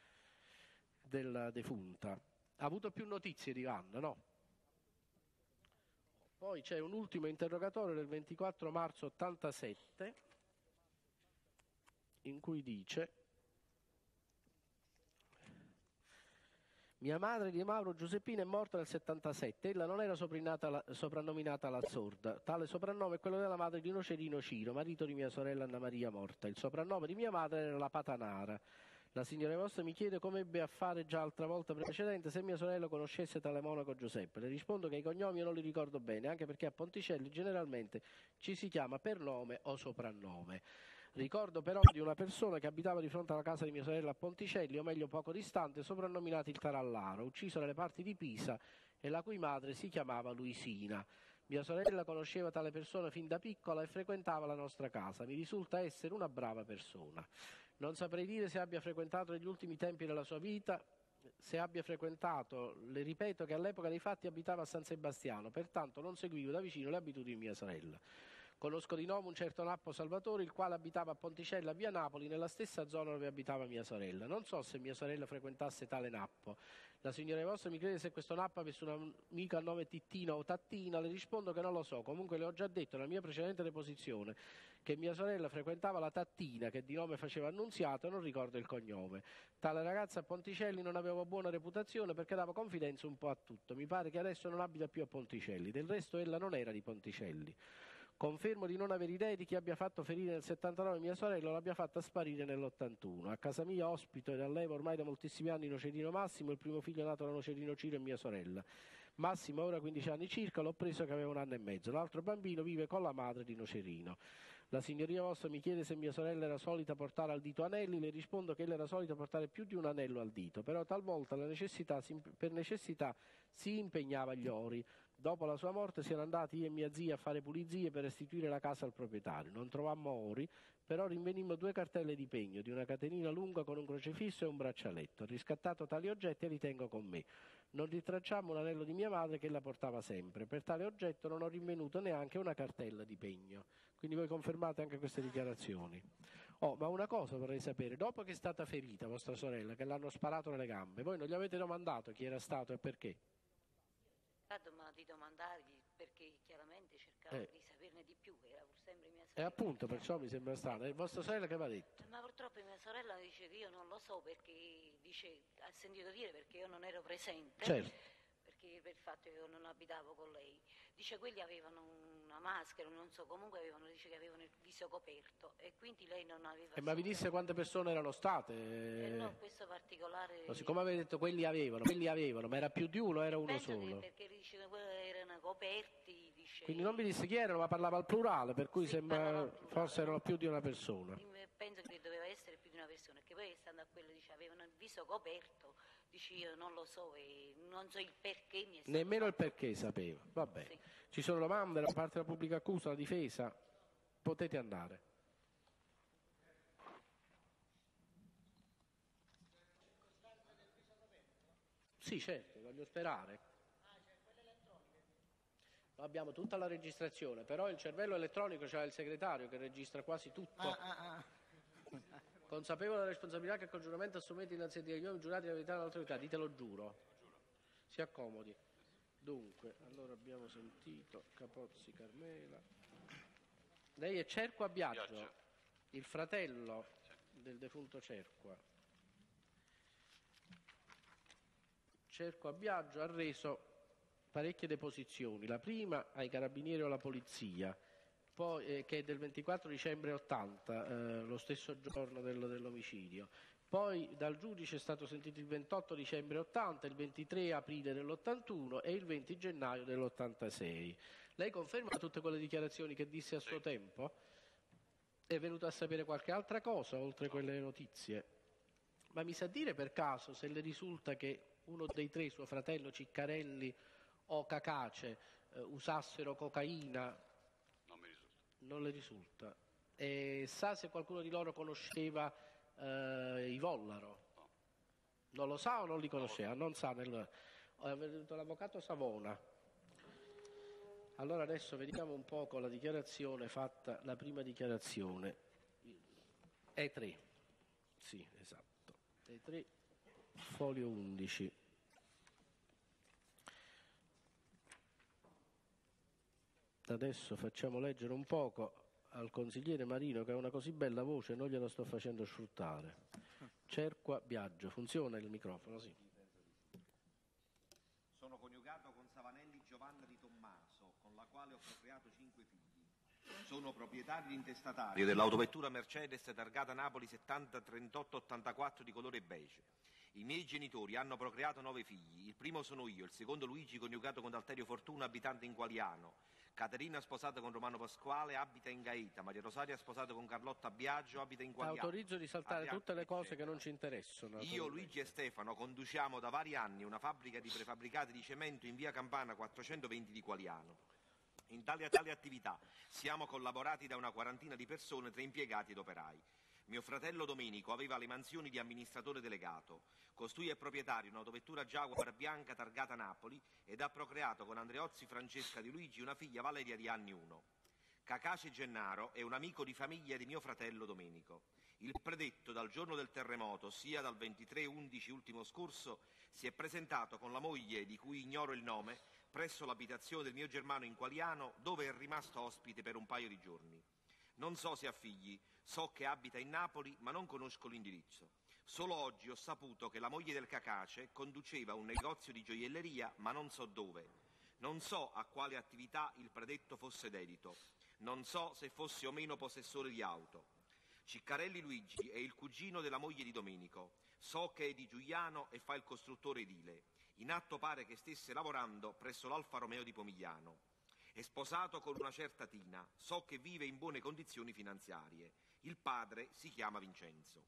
Speaker 1: della defunta. Ha avuto più notizie di Anna, no? Poi c'è un ultimo interrogatorio del ventiquattro marzo ottantasette in cui dice: mia madre di Mauro Giuseppina è morta nel settantasette, ella non era la, soprannominata la sorda, tale soprannome è quello della madre di Nocerino Ciro, marito di mia sorella Anna Maria morta. Il soprannome di mia madre era la Patanara. La signora Vostra mi chiede come ebbe a fare già altra volta precedente se mia sorella conoscesse tale monaco Giuseppe. Le rispondo che i cognomi io non li ricordo bene, anche perché a Ponticelli generalmente ci si chiama per nome o soprannome. Ricordo però di una persona che abitava di fronte alla casa di mia sorella a Ponticelli, o meglio poco distante, soprannominato il Tarallaro, ucciso nelle parti di Pisa e la cui madre si chiamava Luisina. Mia sorella conosceva tale persona fin da piccola e frequentava la nostra casa. Mi risulta essere una brava persona. Non saprei dire se abbia frequentato negli ultimi tempi della sua vita, se abbia frequentato, le ripeto che all'epoca dei fatti abitava a San Sebastiano, pertanto non seguivo da vicino le abitudini di mia sorella. Conosco di nome un certo Nappo Salvatore, il quale abitava a Ponticella, via Napoli, nella stessa zona dove abitava mia sorella. Non so se mia sorella frequentasse tale Nappo. La signora Vostra mi crede se questo Nappo avesse un amico a nome Tittina o Tattina, le rispondo che non lo so. Comunque le ho già detto nella mia precedente deposizione che mia sorella frequentava la Tattina, che di nome faceva Annunziato, e non ricordo il cognome. Tale ragazza a Ponticelli non aveva buona reputazione perché dava confidenza un po' a tutto. Mi pare che adesso non abita più a Ponticelli, del resto ella non era di Ponticelli. Confermo di non avere idee di chi abbia fatto ferire nel settantanove mia sorella o l'abbia fatta sparire nell'ottantuno. A casa mia ospito ed alleva ormai da moltissimi anni Nocerino Massimo, il primo figlio nato da Nocerino Ciro e mia sorella. Massimo, ora quindici anni circa, l'ho preso che aveva un anno e mezzo. L'altro bambino vive con la madre di Nocerino. La signoria Vostra mi chiede se mia sorella era solita portare al dito anelli, le rispondo che ella era solita portare più di un anello al dito, però talvolta la necessità, per necessità si impegnava agli ori. Dopo la sua morte siamo andati io e mia zia a fare pulizie per restituire la casa al proprietario. Non trovammo ori, però rinvenimmo due cartelle di pegno, di una catenina lunga con un crocefisso e un braccialetto. Ho riscattato tali oggetti e li tengo con me. Non ritracciammo un anello di mia madre che la portava sempre. Per tale oggetto non ho rinvenuto neanche una cartella di pegno. Quindi voi confermate anche queste dichiarazioni. Oh, ma una cosa vorrei sapere, dopo che è stata ferita vostra sorella, che l'hanno sparato nelle gambe, voi non gli avete domandato chi era stato e perché?
Speaker 6: Ma di domandargli, perché chiaramente cercavo
Speaker 1: Eh.
Speaker 6: di saperne di più, era pur sempre mia
Speaker 1: E
Speaker 6: sorella.
Speaker 1: appunto, perciò mi sembra strano. E vostra sorella che aveva detto?
Speaker 6: Ma purtroppo mia sorella dice che io non lo so perché dice, ha sentito dire perché io non ero presente,
Speaker 1: Certo.
Speaker 6: perché per il fatto che io non abitavo con lei. Dice quelli avevano una maschera, non so, comunque avevano, dice che avevano il viso coperto e quindi lei non aveva...
Speaker 1: E ma vi disse quante persone erano state?
Speaker 6: Eh, no, questo particolare...
Speaker 1: No, siccome avete detto quelli avevano, quelli avevano, ma era più di uno o era uno
Speaker 6: Penso che
Speaker 1: solo?
Speaker 6: perché dice che erano coperti, dice...
Speaker 1: Quindi non vi disse chi erano, ma parlava al plurale, per cui
Speaker 6: Sì,
Speaker 1: sembra
Speaker 6: parlava al plurale.
Speaker 1: forse erano più di una persona.
Speaker 6: Penso che doveva essere più di una persona, che poi stando a quello dice avevano il viso coperto, dice io non lo so e non so il perché mi è stato
Speaker 1: Nemmeno il
Speaker 6: fatto.
Speaker 1: perché sapeva. Va bene.
Speaker 6: Sì.
Speaker 1: Ci sono domande da parte della pubblica accusa, la difesa? Potete andare. Sì, certo, voglio sperare. Noi abbiamo tutta la registrazione, però il cervello elettronico c'ha il segretario che registra quasi tutto.
Speaker 7: Ah, ah, ah.
Speaker 1: Consapevole della responsabilità che col giuramento assumete innanzi agli uomini giurati la verità dell'autorità, ditelo giuro. Si accomodi. Dunque, allora abbiamo sentito Capozzi Carmela. Lei è Cerqua Biagio,
Speaker 8: Biagio.
Speaker 1: il fratello del defunto Cerqua. Cerqua Biagio ha reso parecchie deposizioni, la prima ai carabinieri o alla polizia, poi, eh, che è del ventiquattro dicembre ottanta, eh, lo stesso giorno del, dell'omicidio. Poi dal giudice è stato sentito il ventotto dicembre ottanta, il ventitré aprile dell'ottantuno e il venti gennaio dell'ottantasei. Lei conferma tutte quelle dichiarazioni che disse a suo
Speaker 8: Sì.
Speaker 1: tempo? È venuto a sapere qualche altra cosa oltre
Speaker 8: No.
Speaker 1: quelle notizie? Ma mi sa dire per caso se le risulta che uno dei tre, suo fratello Ciccarelli o Cacace, eh, usassero cocaina?
Speaker 8: Non mi risulta.
Speaker 1: Non le risulta. E sa se qualcuno di loro conosceva eh, i Vollaro?
Speaker 8: No.
Speaker 1: Non lo sa o non li conosceva? Non sa. Nel... È venuto l'avvocato Savona. Allora adesso vediamo un po' con la dichiarazione fatta, la prima dichiarazione. E tre. Sì, esatto. E tre, folio undici. Adesso facciamo leggere un poco al consigliere Marino, che ha una così bella voce, non gliela sto facendo sfruttare. Cerqua Biagio, funziona il microfono? Sì.
Speaker 9: Sono coniugato con Savanelli Giovanna di Tommaso, con la quale ho procreato cinque figli. Sono proprietario intestatario dell'autovettura Mercedes targata Napoli settanta trentotto ottantaquattro di colore beige. I miei genitori hanno procreato nove figli. Il primo sono io, il secondo Luigi, coniugato con Alterio Fortuna, abitante in Qualiano. Caterina, sposata con Romano Pasquale, abita in Gaeta. Maria Rosaria, sposata con Carlotta Biagio, abita in Qualiano.
Speaker 1: Autorizzo di saltare
Speaker 9: Adriano,
Speaker 1: tutte le cose
Speaker 9: eccetera.
Speaker 1: che non ci interessano.
Speaker 9: Io, Luigi e Stefano conduciamo da vari anni una fabbrica di prefabbricati di cemento in via Campana quattrocentoventi di Qualiano. In tale, tale attività siamo collaborati da una quarantina di persone tra impiegati ed operai. Mio fratello Domenico aveva le mansioni di amministratore delegato. Costui è proprietario di un'autovettura Jaguar bianca targata Napoli ed ha procreato con Andreozzi Francesca di Luigi una figlia Valeria di anni uno. Cacace Gennaro è un amico di famiglia di mio fratello Domenico. Il predetto dal giorno del terremoto, ossia dal ventitré undici ultimo scorso, si è presentato con la moglie, di cui ignoro il nome, presso l'abitazione del mio germano in Qualiano, dove è rimasto ospite per un paio di giorni. Non so se ha figli, so che abita in Napoli, ma non conosco l'indirizzo. Solo oggi ho saputo che la moglie del Cacace conduceva un negozio di gioielleria, ma non so dove. Non so a quale attività il predetto fosse dedito. Non so se fosse o meno possessore di auto. Ciccarelli Luigi è il cugino della moglie di Domenico. So che è di Giuliano e fa il costruttore edile. In atto pare che stesse lavorando presso l'Alfa Romeo di Pomigliano. È sposato con una certa Tina. So che vive in buone condizioni finanziarie. Il padre si chiama Vincenzo.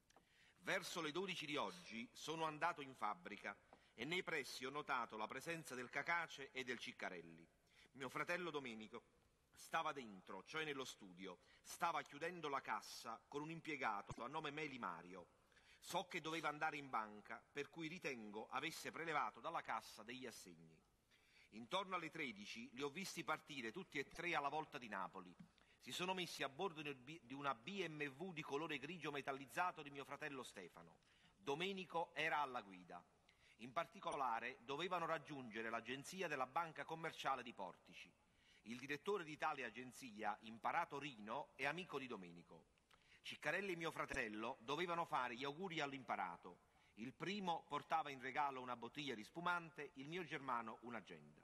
Speaker 9: Verso le dodici di oggi sono andato in fabbrica e nei pressi ho notato la presenza del Cacace e del Ciccarelli. Mio fratello Domenico stava dentro, cioè nello studio, stava chiudendo la cassa con un impiegato a nome Meli Mario. So che doveva andare in banca, per cui ritengo avesse prelevato dalla cassa degli assegni. Intorno alle tredici li ho visti partire tutti e tre alla volta di Napoli. si sono messi a bordo di una B M W di colore grigio metallizzato di mio fratello Stefano. Domenico era alla guida. In particolare dovevano raggiungere l'agenzia della Banca Commerciale di Portici. Il direttore di tale agenzia, Imparato Rino, è amico di Domenico. Ciccarelli e mio fratello dovevano fare gli auguri all'Imparato. Il primo portava in regalo una bottiglia di spumante, il mio germano un'agenda.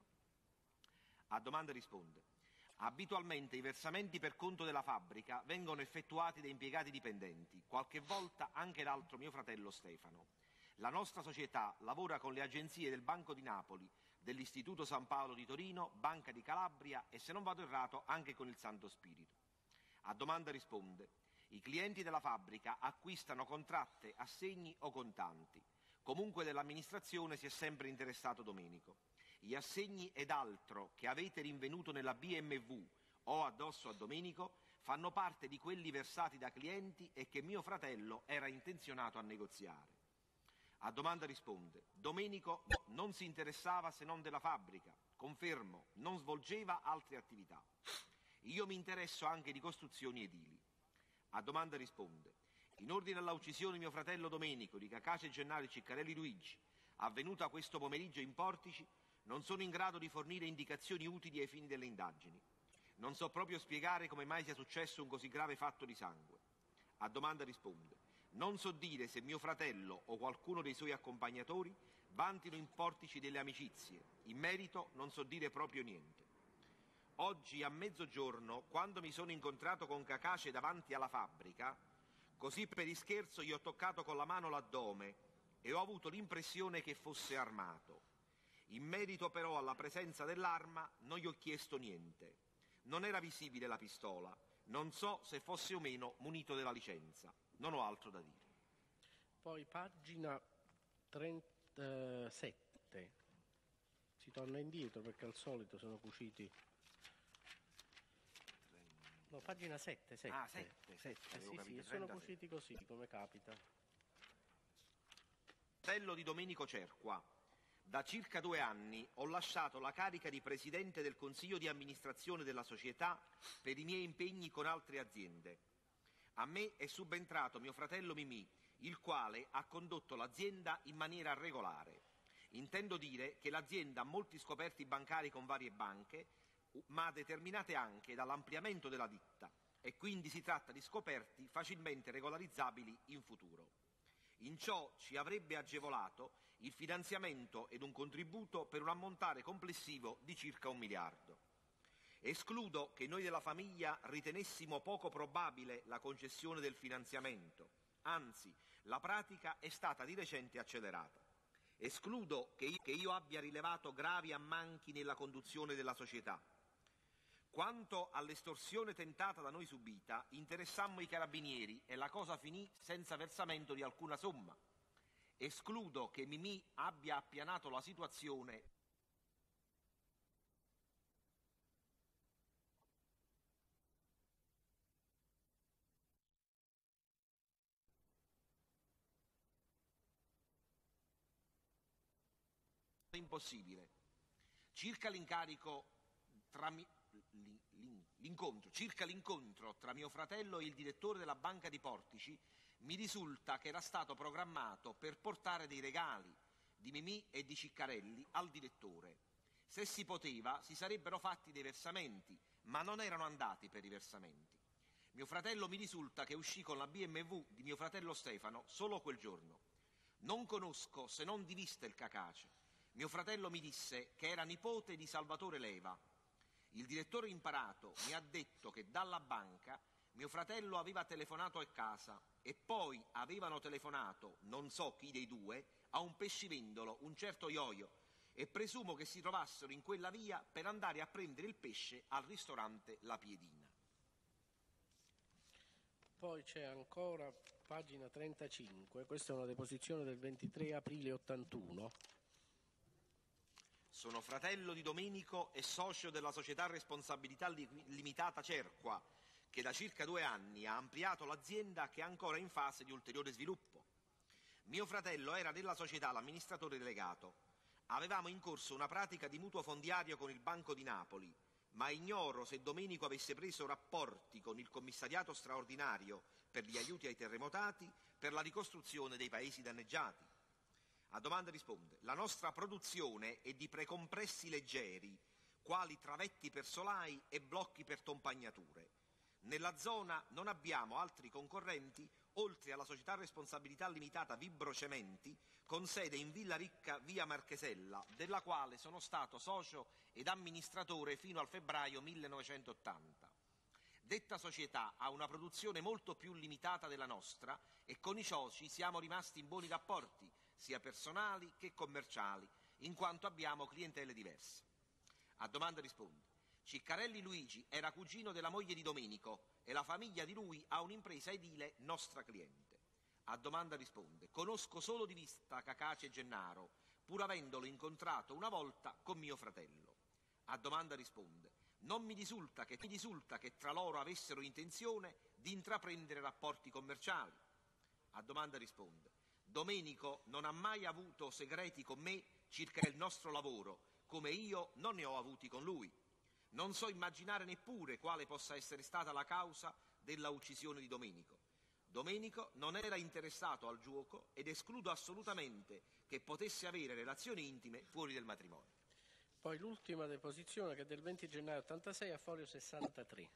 Speaker 9: A domanda risponde. Abitualmente i versamenti per conto della fabbrica vengono effettuati da impiegati dipendenti, qualche volta anche l'altro mio fratello Stefano. La nostra società lavora con le agenzie del Banco di Napoli, dell'Istituto San Paolo di Torino, Banca di Calabria e, se non vado errato, anche con il Santo Spirito. A domanda risponde. I clienti della fabbrica acquistano contratte, assegni o contanti. Comunque dell'amministrazione si è sempre interessato Domenico. Gli assegni ed altro che avete rinvenuto nella B M W o addosso a Domenico fanno parte di quelli versati da clienti e che mio fratello era intenzionato a negoziare. A domanda risponde. Domenico non si interessava se non della fabbrica. Confermo, non svolgeva altre attività. Io mi interesso anche di costruzioni edili. A domanda risponde. In ordine alla uccisione di mio fratello Domenico di Cacace Gennaro Ciccarelli Luigi, avvenuta questo pomeriggio in Portici, non sono in grado di fornire indicazioni utili ai fini delle indagini. Non so proprio spiegare come mai sia successo un così grave fatto di sangue. A domanda risponde. Non so dire se mio fratello o qualcuno dei suoi accompagnatori vantino in Portici delle amicizie. In merito non so dire proprio niente. Oggi a mezzogiorno, quando mi sono incontrato con Cacace davanti alla fabbrica, così per ischerzo gli ho toccato con la mano l'addome e ho avuto l'impressione che fosse armato. In merito però alla presenza dell'arma non gli ho chiesto niente. Non era visibile la pistola. Non so se fosse o meno munito della licenza. Non ho altro da dire.
Speaker 1: Poi pagina trentasette. Si torna indietro perché al solito sono cuciti. No, pagina sette. sette.
Speaker 9: Ah, sette. sette.
Speaker 1: Eh, sì, sì, sono cuciti così, come capita.
Speaker 9: Fratello di Domenico Cerqua. Da circa due anni ho lasciato la carica di presidente del consiglio di amministrazione della società per i miei impegni con altre aziende. A me è subentrato mio fratello Mimì, il quale ha condotto l'azienda in maniera regolare. Intendo dire che l'azienda ha molti scoperti bancari con varie banche, ma determinate anche dall'ampliamento della ditta, e quindi si tratta di scoperti facilmente regolarizzabili in futuro. In ciò ci avrebbe agevolato il finanziamento ed un contributo per un ammontare complessivo di circa un miliardo. Escludo che noi della famiglia ritenessimo poco probabile la concessione del finanziamento, anzi la pratica è stata di recente accelerata. Escludo che io, che io abbia rilevato gravi ammanchi nella conduzione della società. Quanto all'estorsione tentata da noi subita, interessammo i carabinieri e la cosa finì senza versamento di alcuna somma. Escludo che Mimì abbia appianato la situazione impossibile. Circa l'incarico tra mi... l'incontro, circa l'incontro tra mio fratello e il direttore della Banca di Portici, mi risulta che era stato programmato per portare dei regali di Mimì e di Ciccarelli al direttore. Se si poteva, si sarebbero fatti dei versamenti, ma non erano andati per i versamenti. Mio fratello mi risulta che uscì con la B M W di mio fratello Stefano solo quel giorno. Non conosco, se non di vista, il Cacace. Mio fratello mi disse che era nipote di Salvatore Leva. Il direttore Imparato mi ha detto che dalla banca mio fratello aveva telefonato a casa e poi avevano telefonato, non so chi dei due, a un pescivendolo, un certo Ioio, e presumo che si trovassero in quella via per andare a prendere il pesce al ristorante La Piedina.
Speaker 1: Poi c'è ancora pagina trentacinque, questa è una deposizione del ventitré aprile ottantuno.
Speaker 9: Sono fratello di Domenico e socio della società responsabilità limitata Cerqua, che da circa due anni ha ampliato l'azienda che è ancora in fase di ulteriore sviluppo. Mio fratello era della società l'amministratore delegato. Avevamo in corso una pratica di mutuo fondiario con il Banco di Napoli, ma ignoro se Domenico avesse preso rapporti con il commissariato straordinario per gli aiuti ai terremotati per la ricostruzione dei paesi danneggiati. A domanda risponde: la nostra produzione è di precompressi leggeri, quali travetti per solai e blocchi per compagnature. Nella zona non abbiamo altri concorrenti oltre alla società a responsabilità limitata Vibrocementi, con sede in Villa Ricca, via Marchesella, della quale sono stato socio ed amministratore fino al febbraio millenovecentottanta. Detta società ha una produzione molto più limitata della nostra e con i soci siamo rimasti in buoni rapporti, sia personali che commerciali, in quanto abbiamo clientele diverse. A domanda risponde: Ciccarelli Luigi era cugino della moglie di Domenico e la famiglia di lui ha un'impresa edile nostra cliente. A domanda risponde: conosco solo di vista Cacace e Gennaro, pur avendolo incontrato una volta con mio fratello. A domanda risponde: non mi risulta che, mi risulta che tra loro avessero intenzione di intraprendere rapporti commerciali. A domanda risponde: Domenico non ha mai avuto segreti con me circa il nostro lavoro, come io non ne ho avuti con lui. Non so immaginare neppure quale possa essere stata la causa della uccisione di Domenico. Domenico non era interessato al gioco ed escludo assolutamente che potesse avere relazioni intime fuori del matrimonio.
Speaker 1: Poi l'ultima deposizione, che è del venti gennaio ottantasei, a foglio sessantatré.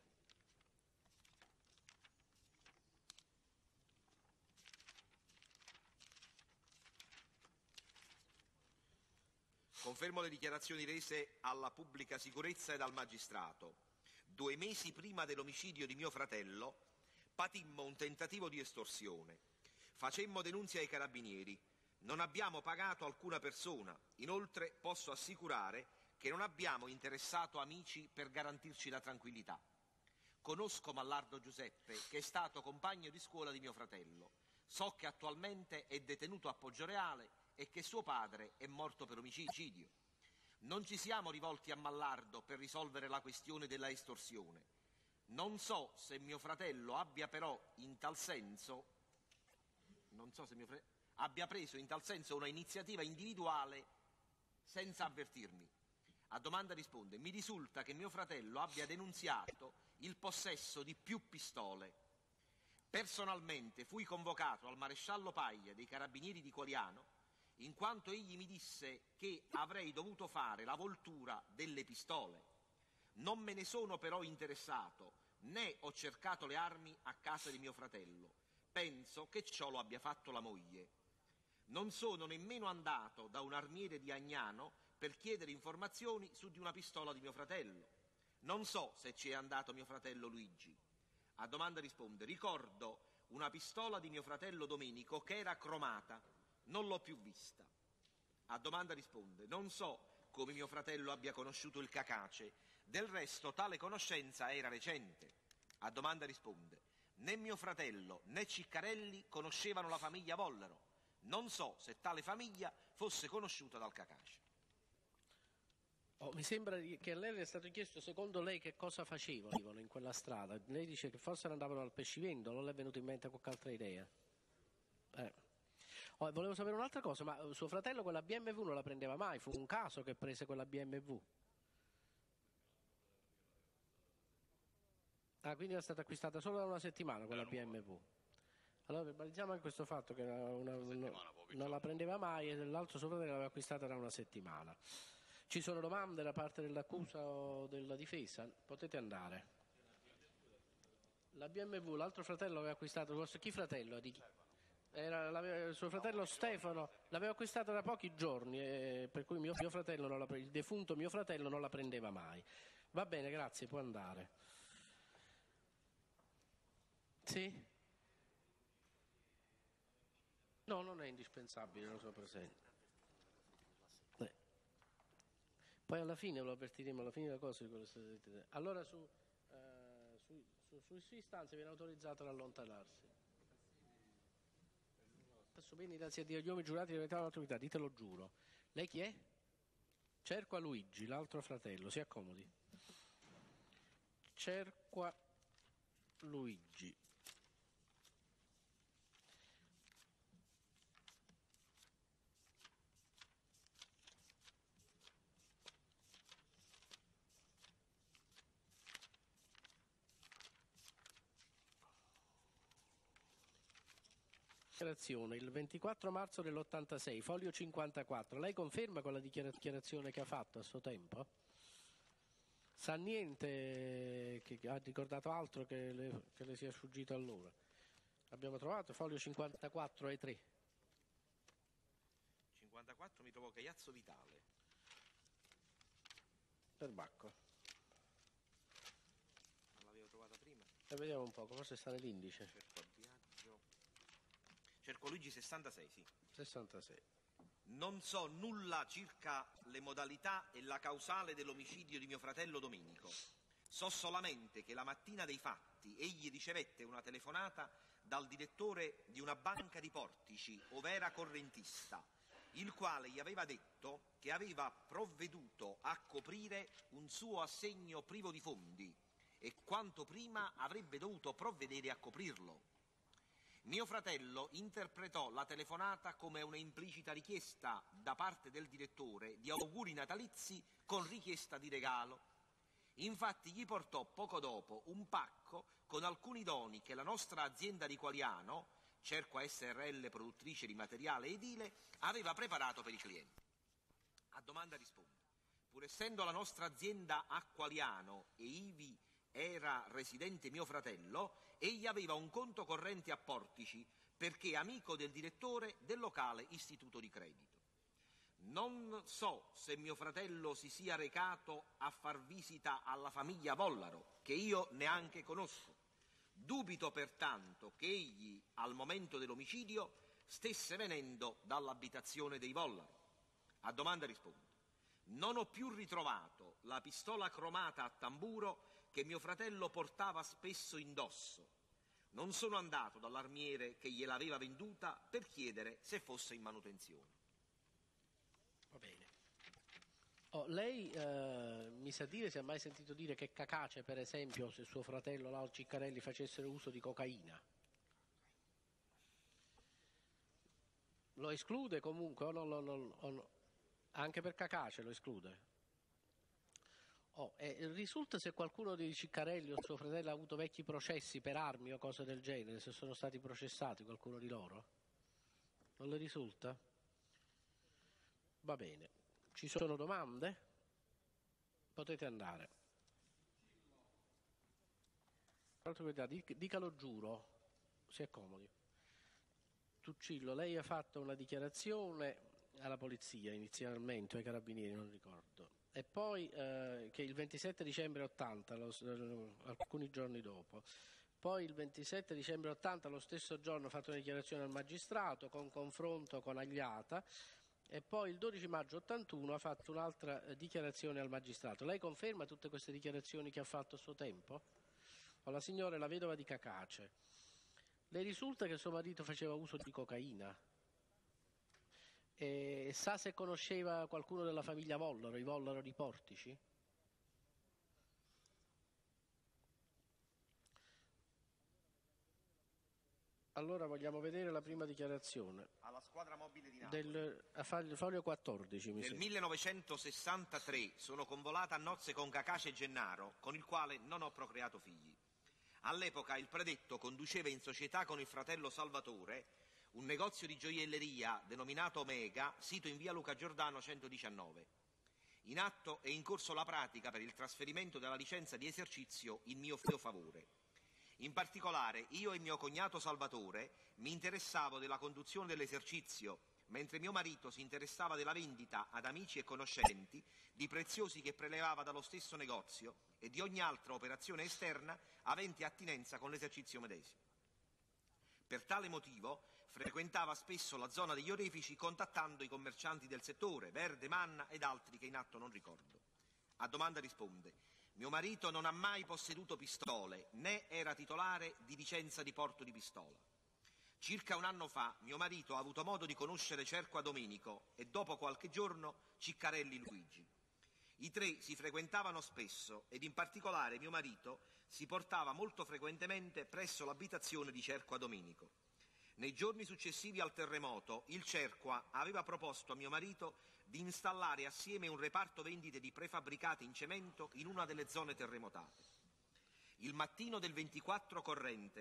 Speaker 9: Confermo le dichiarazioni rese alla pubblica sicurezza ed al magistrato. Due mesi prima dell'omicidio di mio fratello patimmo un tentativo di estorsione. Facemmo denunzia ai carabinieri. Non abbiamo pagato alcuna persona. Inoltre posso assicurare che non abbiamo interessato amici per garantirci la tranquillità. Conosco Mallardo Giuseppe, che è stato compagno di scuola di mio fratello. So che attualmente è detenuto a Poggioreale e che suo padre è morto per omicidio. Non ci siamo rivolti a Mallardo per risolvere la questione della estorsione. Non so se mio fratello abbia però in tal senso non so se mio fratello abbia preso in tal senso una iniziativa individuale senza avvertirmi. A domanda risponde: mi risulta che mio fratello abbia denunziato il possesso di più pistole. Personalmente fui convocato al maresciallo Paglia dei Carabinieri di Qualiano, in quanto egli mi disse che avrei dovuto fare la voltura delle pistole. Non me ne sono però interessato, né ho cercato le armi a casa di mio fratello. Penso che ciò lo abbia fatto la moglie. Non sono nemmeno andato da un armiere di Agnano per chiedere informazioni su di una pistola di mio fratello. Non so se ci è andato mio fratello Luigi. A domanda risponde: ricordo una pistola di mio fratello Domenico che era cromata. Non l'ho più vista. A domanda risponde: non so come mio fratello abbia conosciuto il Cacace, del resto tale conoscenza era recente. A domanda risponde: né mio fratello né Ciccarelli conoscevano la famiglia Vollero. Non so se tale famiglia fosse conosciuta dal Cacace.
Speaker 1: Oh, mi sembra che a lei è stato chiesto secondo lei che cosa facevano in quella strada. Lei dice che forse andavano al pescivendolo, non le è venuto in mente qualche altra idea? Eh. Oh, volevo sapere un'altra cosa, ma suo fratello quella B M W non la prendeva mai? Fu un caso che prese quella B M W? Ah, quindi era stata acquistata solo da una settimana quella B M W. Allora verbalizziamo anche questo fatto, che una, una, non la prendeva mai e l'altro suo fratello l'aveva acquistata da una settimana. Ci sono domande da parte dell'accusa o della difesa? Potete andare. La B M W, l'altro fratello aveva acquistato, chi fratello? Di chi? Era il suo fratello Stefano, l'aveva acquistata da pochi giorni, eh, per cui mio, mio fratello non la, il defunto mio fratello non la prendeva mai. Va bene, grazie, può andare. Sì? No, non è indispensabile la sua presenza. Eh. Poi alla fine lo avvertiremo, alla fine della cosa. Allora su, eh, su, su, su, su istanze viene autorizzato ad allontanarsi. Adesso bene, grazie a Dio, gli uomini giurati di verità dell'autorità, ditelo giuro. Lei chi è? Cerqua Luigi, l'altro fratello, si accomodi. Cerqua Luigi. dichiarazione il ventiquattro marzo dell'ottantasei, foglio cinquantaquattro. Lei conferma quella dichiarazione che ha fatto a suo tempo? Sa niente, che ha ricordato altro che le, che le sia sfuggito allora? Abbiamo trovato foglio cinquantaquattro e tre.
Speaker 9: cinquantaquattro mi trovo Caiazzo Vitale.
Speaker 1: Perbacco.
Speaker 9: Non l'avevo trovata prima.
Speaker 1: E vediamo un po', forse sta nell'indice.
Speaker 9: Cerco a viaggio. Cerco Luigi sessantasei, sì.
Speaker 1: sessantasei.
Speaker 9: Non so nulla circa le modalità e la causale dell'omicidio di mio fratello Domenico. So solamente che la mattina dei fatti egli ricevette una telefonata dal direttore di una banca di Portici, ov'era correntista, il quale gli aveva detto che aveva provveduto a coprire un suo assegno privo di fondi e quanto prima avrebbe dovuto provvedere a coprirlo. Mio fratello interpretò la telefonata come una implicita richiesta da parte del direttore di auguri natalizi con richiesta di regalo. Infatti gli portò poco dopo un pacco con alcuni doni che la nostra azienda di Qualiano, Cerqua S R L produttrice di materiale edile, aveva preparato per i clienti. A domanda rispondo. Pur essendo la nostra azienda a Qualiano e ivi era residente mio fratello, egli aveva un conto corrente a Portici perché amico del direttore del locale istituto di credito. Non so se mio fratello si sia recato a far visita alla famiglia Vollaro, che io neanche conosco. Dubito pertanto che egli, al momento dell'omicidio, stesse venendo dall'abitazione dei Vollaro. A domanda rispondo. Non ho più ritrovato la pistola cromata a tamburo che mio fratello portava spesso indosso. Non sono andato dall'armiere che gliel'aveva venduta per chiedere se fosse in manutenzione.
Speaker 1: Va bene. Oh, lei eh, mi sa dire se ha mai sentito dire che Cacace, per esempio, se suo fratello Lao Ciccarelli facessero uso di cocaina? Lo esclude comunque o non lo, non, o no? Anche per Cacace lo esclude? Oh, eh, risulta se qualcuno di Ciccarelli o suo fratello ha avuto vecchi processi per armi o cose del genere, se sono stati processati qualcuno di loro? Non le risulta? Va bene. Ci sono domande? Potete andare. Dica lo giuro, si accomodi. Tuccillo, lei ha fatto una dichiarazione alla polizia inizialmente, ai carabinieri, non ricordo, e poi eh, che il ventisette dicembre ottanta, lo, alcuni giorni dopo, poi il ventisette dicembre ottanta, lo stesso giorno, ha fatto una dichiarazione al magistrato con confronto con Agliata, e poi il dodici maggio ottantuno ha fatto un'altra eh, dichiarazione al magistrato. Lei conferma tutte queste dichiarazioni che ha fatto a suo tempo? O la signora è la vedova di Cacace. Le risulta che suo marito faceva uso di cocaina? E sa se conosceva qualcuno della famiglia Vollaro, i Vollaro di Portici? Allora vogliamo vedere la prima dichiarazione.
Speaker 9: Alla squadra mobile di Napoli.
Speaker 1: Del, a foglio quattordici, mi
Speaker 9: Nel
Speaker 1: sembra.
Speaker 9: millenovecentosessantatré sono convolata a nozze con Cacace e Gennaro, con il quale non ho procreato figli. All'epoca il predetto conduceva in società con il fratello Salvatore un negozio di gioielleria denominato Omega, sito in via Luca Giordano centodiciannove. In atto è in corso la pratica per il trasferimento della licenza di esercizio in mio favore. In particolare, io e mio cognato Salvatore mi interessavo della conduzione dell'esercizio, mentre mio marito si interessava della vendita ad amici e conoscenti di preziosi che prelevava dallo stesso negozio e di ogni altra operazione esterna avente attinenza con l'esercizio medesimo. Per tale motivo frequentava spesso la zona degli orefici contattando i commercianti del settore, Verde, Manna ed altri che in atto non ricordo. A domanda risponde. Mio marito non ha mai posseduto pistole, né era titolare di licenza di porto di pistola. Circa un anno fa mio marito ha avuto modo di conoscere Cerqua Domenico e dopo qualche giorno Ciccarelli Luigi. I tre si frequentavano spesso ed in particolare mio marito si portava molto frequentemente presso l'abitazione di Cerqua Domenico. Nei giorni successivi al terremoto il Cerqua aveva proposto a mio marito di installare assieme un reparto vendite di prefabbricati in cemento in una delle zone terremotate. Il mattino del ventiquattro corrente,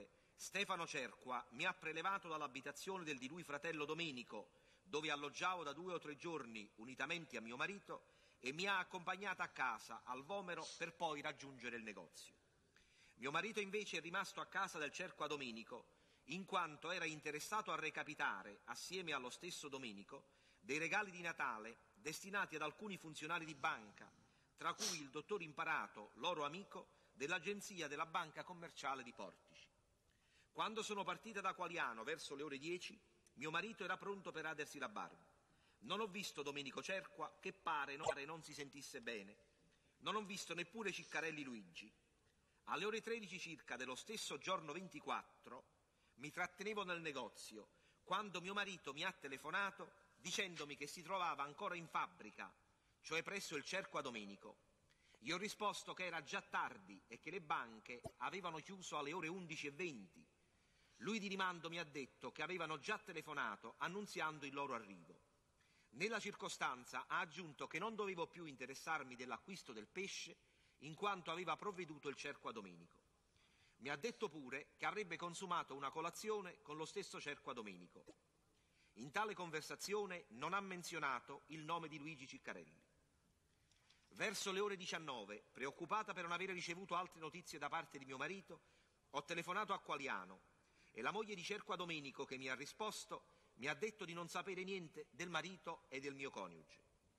Speaker 9: Stefano Cerqua mi ha prelevato dall'abitazione del di lui fratello Domenico, dove alloggiavo da due o tre giorni unitamente a mio marito, e mi ha accompagnata a casa, al Vomero, per poi raggiungere il negozio. Mio marito invece è rimasto a casa del Cerqua Domenico, in quanto era interessato a recapitare, assieme allo stesso Domenico, dei regali di Natale destinati ad alcuni funzionari di banca, tra cui il dottor Imparato, loro amico, dell'agenzia della Banca Commerciale di Portici. Quando sono partita da Qualiano verso le ore dieci, mio marito era pronto per radersi la barba. Non ho visto Domenico Cerqua, che pare non si sentisse bene. Non ho visto neppure Ciccarelli Luigi. Alle ore tredici circa dello stesso giorno ventiquattro mi trattenevo nel negozio, quando mio marito mi ha telefonato dicendomi che si trovava ancora in fabbrica, cioè presso il Cerqua Domenico. Gli ho risposto che era già tardi e che le banche avevano chiuso alle ore undici e venti. Lui di rimando mi ha detto che avevano già telefonato annunziando il loro arrivo. Nella circostanza ha aggiunto che non dovevo più interessarmi dell'acquisto del pesce in quanto aveva provveduto il Cerqua Domenico. Mi ha detto pure che avrebbe consumato una colazione con lo stesso Cerqua Domenico. In tale conversazione non ha menzionato il nome di Luigi Ciccarelli. Verso le ore diciannove, preoccupata per non avere ricevuto altre notizie da parte di mio marito, ho telefonato a Qualiano e la moglie di Cerqua Domenico, che mi ha risposto, mi ha detto di non sapere niente del marito e del mio coniuge.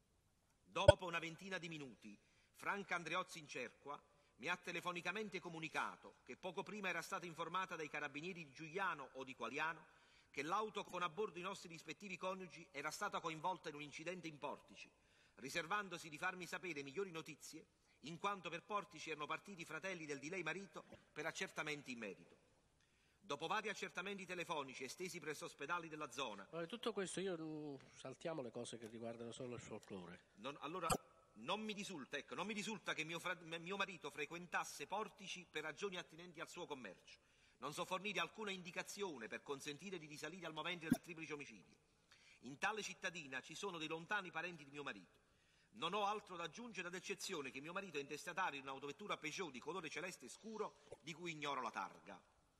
Speaker 9: Dopo una ventina di minuti, Franca Andreozzi in Cerqua mi ha telefonicamente comunicato che poco prima era stata informata dai carabinieri di Giuliano o di Qualiano che l'auto con a bordo i nostri rispettivi coniugi era stata coinvolta in un incidente in Portici, riservandosi di farmi sapere migliori notizie, in quanto per Portici erano partiti i fratelli del di lei marito per accertamenti in merito. Dopo vari accertamenti telefonici estesi presso ospedali della zona...
Speaker 1: Allora, tutto questo io mm, saltiamo le cose che riguardano solo il folklore.
Speaker 9: Non, allora, non mi risulta, ecco, non mi risulta che mio, fra, mio marito frequentasse Portici per ragioni attinenti al suo commercio. Non so fornire alcuna indicazione per consentire di risalire al momento del triplice omicidio. In tale cittadina ci sono dei lontani parenti di mio marito. Non ho altro da aggiungere ad eccezione che mio marito è intestatario di un'autovettura Peugeot di colore celeste scuro di cui ignoro la targa.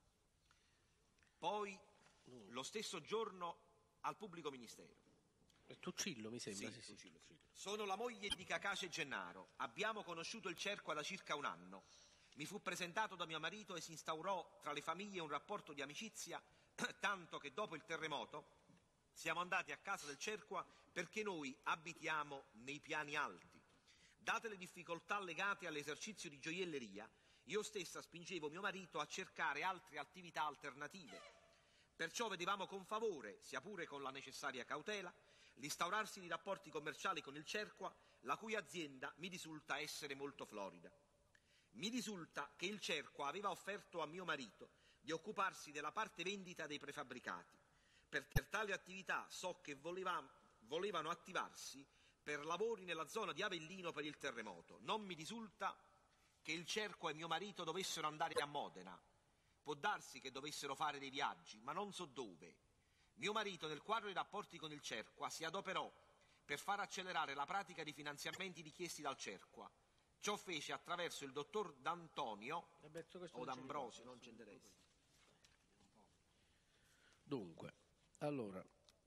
Speaker 9: Poi, lo stesso giorno, al pubblico ministero.
Speaker 1: Tuccillo, mi sembra.
Speaker 9: Sì,
Speaker 1: sì,
Speaker 9: Tuccillo, sì. Sono la moglie di Cacace Gennaro. Abbiamo conosciuto il Cerqua da circa un anno. Mi fu presentato da mio marito e si instaurò tra le famiglie un rapporto di amicizia, tanto che dopo il terremoto siamo andati a casa del Cerqua perché noi abitiamo nei piani alti. Date le difficoltà legate all'esercizio di gioielleria, io stessa spingevo mio marito a cercare altre attività alternative. Perciò vedevamo con favore, sia pure con la necessaria cautela, l'instaurarsi di rapporti commerciali con il Cerqua, la cui azienda mi risulta essere molto florida. Mi risulta che il Cerqua aveva offerto a mio marito di occuparsi della parte vendita dei prefabbricati. Per, per tale attività so che voleva, volevano attivarsi per lavori nella zona di Avellino per il terremoto. Non mi risulta che il Cerqua e mio marito dovessero andare a Modena. Può darsi che dovessero fare dei viaggi, ma non so dove. Mio marito, nel quadro dei rapporti con il Cerqua, si adoperò per far accelerare la pratica di finanziamenti richiesti dal Cerqua. Ciò fece attraverso il dottor D'Antonio o D'Ambrosio, non ci interessa.
Speaker 1: Dunque, allora,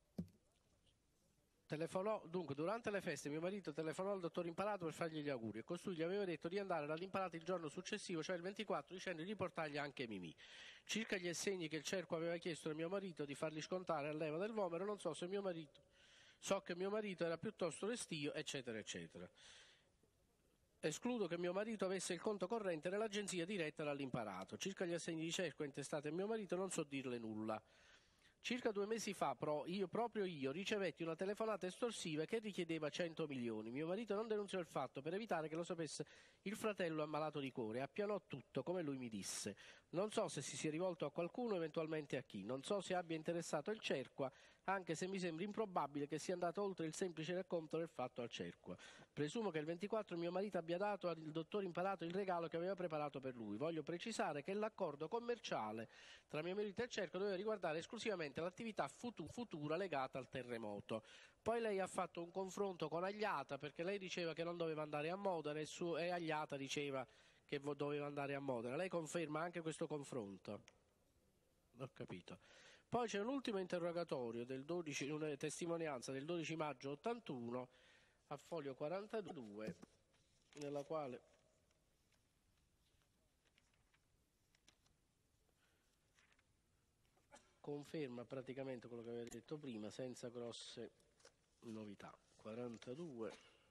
Speaker 1: telefonò, dunque, durante le feste mio marito telefonò al dottor Imparato per fargli gli auguri e costui gli aveva detto di andare dall'Imparato il giorno successivo, cioè il ventiquattro, dicendo di portargli anche Mimì. Circa gli assegni che il Cerqua aveva chiesto a mio marito di farli scontare all'Eva del Vomero, non so se mio marito, so che mio marito era piuttosto restio, eccetera, eccetera. Escludo che mio marito avesse il conto corrente nell'agenzia diretta dall'Imparato. Circa gli assegni di Cerqua intestati a mio marito non so dirle nulla. Circa due mesi fa, pro, io, proprio io, ricevetti una telefonata estorsiva che richiedeva cento milioni. Mio marito non denunziò il fatto per evitare che lo sapesse il fratello ammalato di cuore. Appianò tutto, come lui mi disse. Non so se si sia rivolto a qualcuno, eventualmente a chi. Non so se abbia interessato il Cerqua, anche se mi sembra improbabile che sia andato oltre il semplice racconto del fatto al Cerqua. Presumo che il ventiquattro mio marito abbia dato al dottor Imparato il regalo che aveva preparato per lui. Voglio precisare che l'accordo commerciale tra mio marito e il Cerqua doveva riguardare esclusivamente l'attività futu- futura legata al terremoto. Poi lei ha fatto un confronto con Agliata, perché lei diceva che non doveva andare a Modena e, su- e Agliata diceva che vo- doveva andare a Modena. Lei conferma anche questo confronto? Ho capito. Poi c'è un ultimo interrogatorio del dodici, una testimonianza del dodici maggio ottantuno a foglio quarantadue, nella quale conferma praticamente quello che avevo detto prima, senza grosse novità. quarantadue.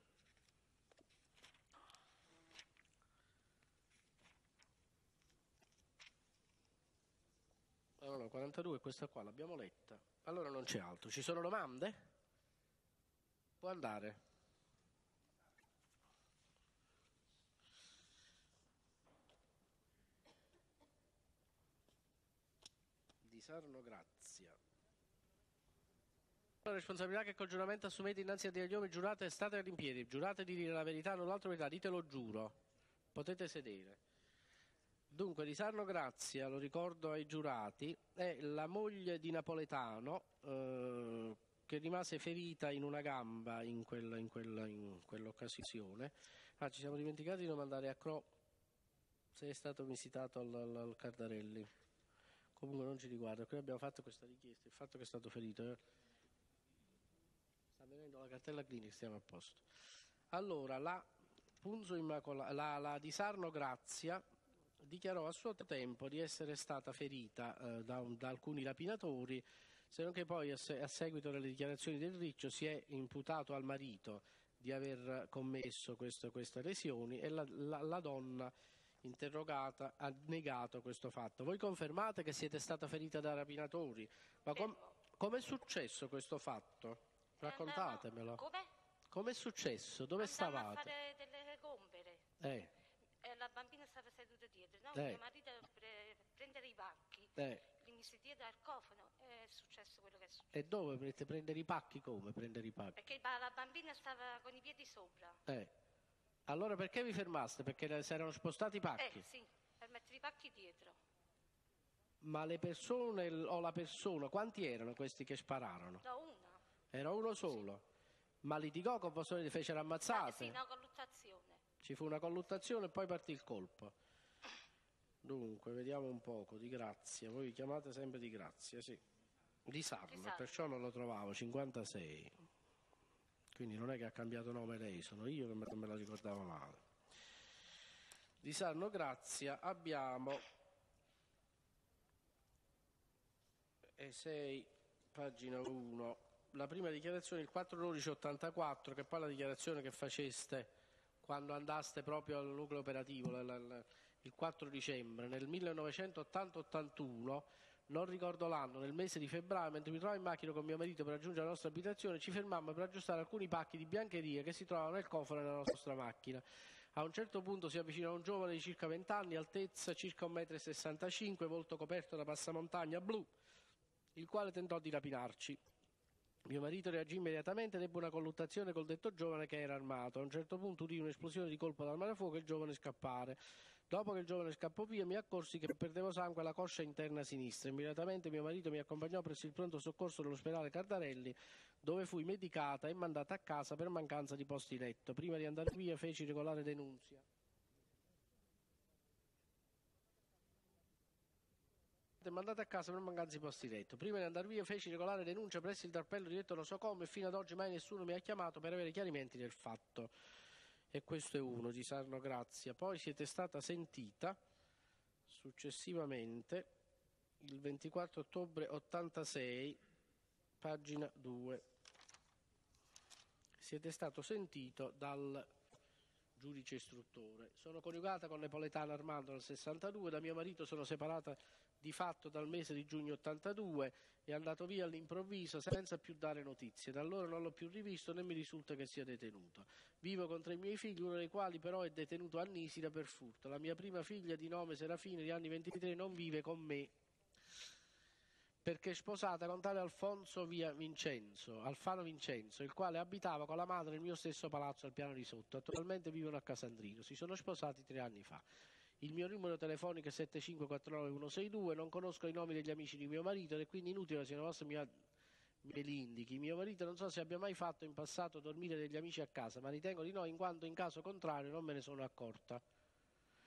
Speaker 1: Allora, quarantadue, questa qua l'abbiamo letta. Allora non c'è altro. Ci sono domande? Può andare. Di Sarno Grazia. La responsabilità che col giuramento assumete innanzi a Dio e agli uomini, giurate e state in piedi, giurate di dire la verità, non l'altra verità, ditelo giuro. Potete sedere. Dunque, Di Sarno Grazia, lo ricordo ai giurati, è la moglie di Napoletano, eh, che rimase ferita in una gamba in, quella, in, quella, in quell'occasione. Ah, ci siamo dimenticati di domandare a Cro se è stato visitato al, al, al Cardarelli. Comunque non ci riguarda, qui abbiamo fatto questa richiesta, il fatto che è stato ferito. Eh. Sta venendo la cartella clinica, stiamo a posto. Allora, la, Punzo Immacola, la, la Di Sarno Grazia dichiarò a suo tempo di essere stata ferita eh, da, un, da alcuni rapinatori, se non che poi a, se, a seguito delle dichiarazioni del Riccio si è imputato al marito di aver commesso questo, queste lesioni e la, la, la donna interrogata ha negato questo fatto. Voi confermate che siete stata ferita da rapinatori? Ma com, com'è successo questo fatto? Raccontatemelo.
Speaker 6: Come?
Speaker 1: Com'è successo? Dove
Speaker 6: Andammo
Speaker 1: stavate?
Speaker 6: a fare delle gombere.
Speaker 1: Eh.
Speaker 6: E la bambina stava seduta dietro. No,
Speaker 1: Eh.
Speaker 6: mio marito per prendere i pacchi.
Speaker 1: Eh.
Speaker 6: Li mise dietro al cofano e è successo quello che è successo.
Speaker 1: E dove volete prendere i pacchi? Come prendere i pacchi?
Speaker 6: Perché la bambina stava con i piedi sopra.
Speaker 1: Eh. Allora perché vi fermaste? Perché si erano spostati i pacchi?
Speaker 6: Eh sì, per mettere i pacchi dietro.
Speaker 1: Ma le persone o la persona, quanti erano questi che spararono?
Speaker 6: No, una.
Speaker 1: Era uno solo? Ma litigò con voi, li fecero ammazzate?
Speaker 6: Ah, sì, no, colluttazione.
Speaker 1: Ci fu una colluttazione e poi partì il colpo. Dunque, vediamo un poco, Di Grazia. Voi vi chiamate sempre Di Grazia, sì. Di Sarno,
Speaker 6: Di Sarno.
Speaker 1: perciò non lo trovavo, cinquantasei. Quindi non è che ha cambiato nome lei, sono io che me, me la ricordavo male. Di Sarno Grazia abbiamo e sei, pagina uno, la prima dichiarazione il quattro dodici ottantaquattro, che poi è la dichiarazione che faceste quando andaste proprio al nucleo operativo la, la, la, il quattro dicembre nel millenovecentottanta ottantuno, non ricordo l'anno, nel mese di febbraio, mentre mi trovavo in macchina con mio marito per raggiungere la nostra abitazione, ci fermammo per aggiustare alcuni pacchi di biancheria che si trovavano nel cofano della nostra macchina. A un certo punto si avvicina un giovane di circa venti anni, altezza circa un metro e sessantacinque, volto coperto da passamontagna blu, il quale tentò di rapinarci. Mio marito reagì immediatamente ed ebbe una colluttazione col detto giovane che era armato. A un certo punto udì un'esplosione di colpo d'arma da fuoco e il giovane scappare. Dopo che il giovane scappò via mi accorsi che perdevo sangue alla coscia interna sinistra. Immediatamente mio marito mi accompagnò presso il pronto soccorso dell'ospedale Cardarelli, dove fui medicata e mandata a casa per mancanza di posti letto. Prima di andare via feci regolare denunzia. Mandate a casa per mancanza di posti letto. Prima di andare via feci regolare denuncia presso il drappello diretto non so come e fino ad oggi mai nessuno mi ha chiamato per avere chiarimenti del fatto. E questo è uno, Di Sarno Grazia. Poi siete stata sentita successivamente il ventiquattro ottobre ottantasei, pagina due. Siete stato sentito dal giudice istruttore. Sono coniugata con Napoletano Armando nel sessantadue, da mio marito sono separata di fatto dal mese di giugno ottantadue, è andato via all'improvviso senza più dare notizie. Da allora non l'ho più rivisto né mi risulta che sia detenuto. Vivo con tre miei figli, uno dei quali però è detenuto a Nisida per furto. La mia prima figlia di nome Serafina di anni ventitré non vive con me perché è sposata con tale Alfonso via Vincenzo, Alfano Vincenzo, il quale abitava con la madre nel mio stesso palazzo al piano di sotto. Attualmente vivono a Casandrino. Si sono sposati tre anni fa. Il mio numero telefonico è sette cinque quattro nove uno sei due, non conosco i nomi degli amici di mio marito ed è quindi inutile che sia una vostra mia me li indichi. Mio marito non so se abbia mai fatto in passato dormire degli amici a casa, ma ritengo di no in quanto in caso contrario non me ne sono accorta.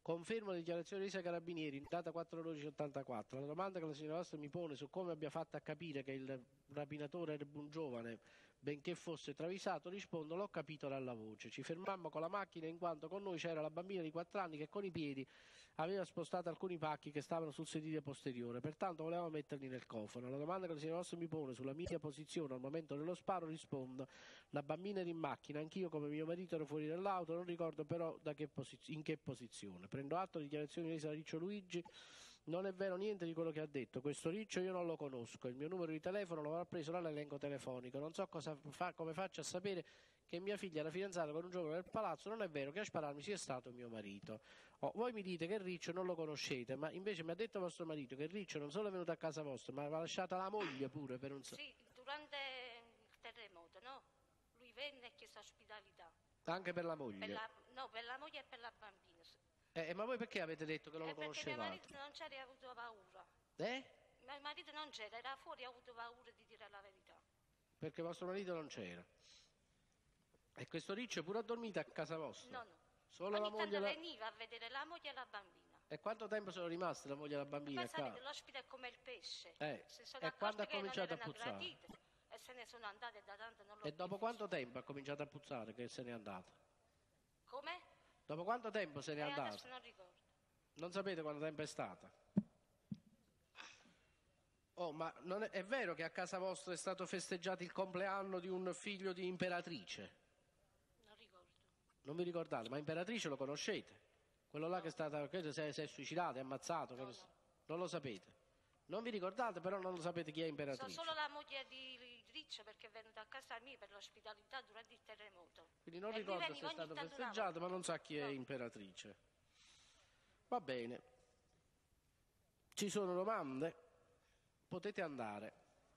Speaker 1: Confermo le dichiarazioni rese ai carabinieri in data quattro dodici ottantaquattro. La domanda che la signora Vostra mi pone su come abbia fatto a capire che il rapinatore era un giovane, benché fosse travisato, rispondo: l'ho capito dalla voce. Ci fermammo con la macchina in quanto con noi c'era la bambina di quattro anni che con i piedi aveva spostato alcuni pacchi che stavano sul sedile posteriore, pertanto volevamo metterli nel cofano. Alla domanda che la signora Vostra mi pone sulla mia posizione al momento dello sparo rispondo: la bambina era in macchina, anch'io come mio marito ero fuori dall'auto, non ricordo però da che posiz- in che posizione. Prendo atto di dichiarazioni rese da Riccio Luigi. Non è vero niente di quello che ha detto. Questo Riccio io non lo conosco. Il mio numero di telefono lo avrà preso dall'elenco telefonico. Non so cosa fa, come faccia a sapere che mia figlia era fidanzata con un giovane del palazzo. Non è vero che a spararmi sia stato mio marito. Oh, voi mi dite che Riccio non lo conoscete, ma invece mi ha detto vostro marito che Riccio non solo è venuto a casa vostra, ma aveva lasciata la moglie pure per un so-
Speaker 7: Sì, durante il terremoto, no? Lui venne e chiese ospitalità.
Speaker 1: Anche per la moglie?
Speaker 7: Per la, no, per la moglie e per la bambina.
Speaker 1: Eh, ma voi perché avete detto che non
Speaker 7: Eh,
Speaker 1: lo
Speaker 7: perché mio
Speaker 1: conoscevate?
Speaker 7: marito non c'era e ha avuto paura.
Speaker 1: Eh?
Speaker 7: Mio marito non c'era, era fuori e ha avuto paura di dire la verità.
Speaker 1: Perché vostro marito non c'era. E questo Riccio è pure addormito a casa vostra?
Speaker 7: No, no.
Speaker 1: Solo
Speaker 7: Ogni
Speaker 1: la moglie
Speaker 7: tanto
Speaker 1: e la...
Speaker 7: veniva a vedere la moglie e la bambina.
Speaker 1: E quanto tempo sono rimaste la moglie e la bambina?
Speaker 7: Poi
Speaker 1: qua?
Speaker 7: sapete, l'ospite è come il pesce.
Speaker 1: Eh,
Speaker 7: Si sono
Speaker 1: e quando ha
Speaker 7: accorti che non
Speaker 1: cominciato a
Speaker 7: erano
Speaker 1: puzzare?
Speaker 7: gradite e se ne sono andate da tanto non l'ho
Speaker 1: E dopo
Speaker 7: più
Speaker 1: quanto
Speaker 7: visto.
Speaker 1: tempo ha cominciato a puzzare che se n'è andata?
Speaker 7: Come?
Speaker 1: Dopo quanto tempo se n'è
Speaker 7: Eh,
Speaker 1: andata?
Speaker 7: adesso non ricordo.
Speaker 1: Non sapete quanto tempo è stata? Oh, ma non è, è vero che a casa vostra è stato festeggiato il compleanno di un figlio di Imperatrice?
Speaker 7: Non ricordo.
Speaker 1: Non vi ricordate? Ma Imperatrice lo conoscete? Quello là che è stato, che si è, si è suicidato, è ammazzato?
Speaker 7: No,
Speaker 1: che-
Speaker 7: no.
Speaker 1: Non lo sapete? Non vi ricordate, però non lo sapete chi è
Speaker 7: So
Speaker 1: Imperatrice?
Speaker 7: solo la moglie di Riccio perché è venuta a casa mia per l'ospitalità durante il terremoto.
Speaker 1: Quindi non
Speaker 7: E lui
Speaker 1: ricordo
Speaker 7: veniva
Speaker 1: se è
Speaker 7: ogni
Speaker 1: stato
Speaker 7: tanto una
Speaker 1: festeggiato,
Speaker 7: volta.
Speaker 1: ma non sa chi è
Speaker 7: No.
Speaker 1: Imperatrice. Va bene. Ci sono domande? Potete andare.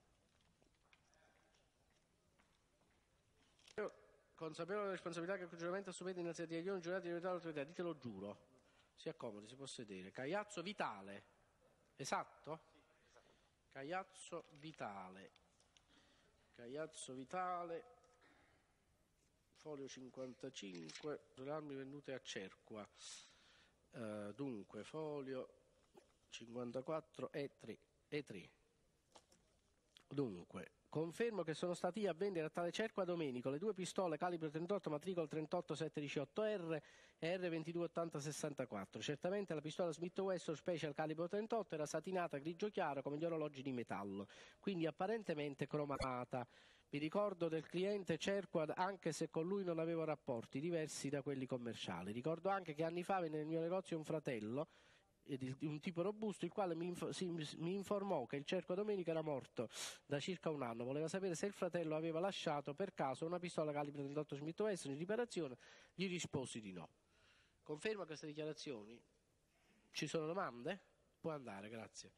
Speaker 1: Io, consapevole della responsabilità che il giuramento assumete innanzi agli aglioni giurati di verità all'autorità, ditelo giuro. Si accomodi, si può sedere. Cagliazzo Vitale. Esatto? Cagliazzo Vitale. Cagliazzo Vitale. Folio cinquantacinque. Le armi vendute a Cerqua. Eh, dunque, folio cinquantaquattro e tre. E tre. Dunque, confermo che sono stati a vendere a tale Cerqua Domenico le due pistole calibro trentotto matricol trentotto settecentodiciotto R e R ventidue ottanta sessantaquattro. Certamente la pistola Smith Wesson Special calibro trentotto era satinata grigio chiaro come gli orologi di metallo, quindi apparentemente cromata. Mi ricordo del cliente Cerqua anche se con lui non avevo rapporti diversi da quelli commerciali. Ricordo anche che anni fa venne nel mio negozio un fratello eh, di di un tipo robusto, il quale mi, info- si- mi informò che il Cerqua Domenico era morto da circa un anno. Voleva sapere se il fratello aveva lasciato per caso una pistola calibro trentotto Smith Wesson in riparazione. Gli risposi di no. Conferma queste dichiarazioni? Ci sono domande? Può andare, grazie.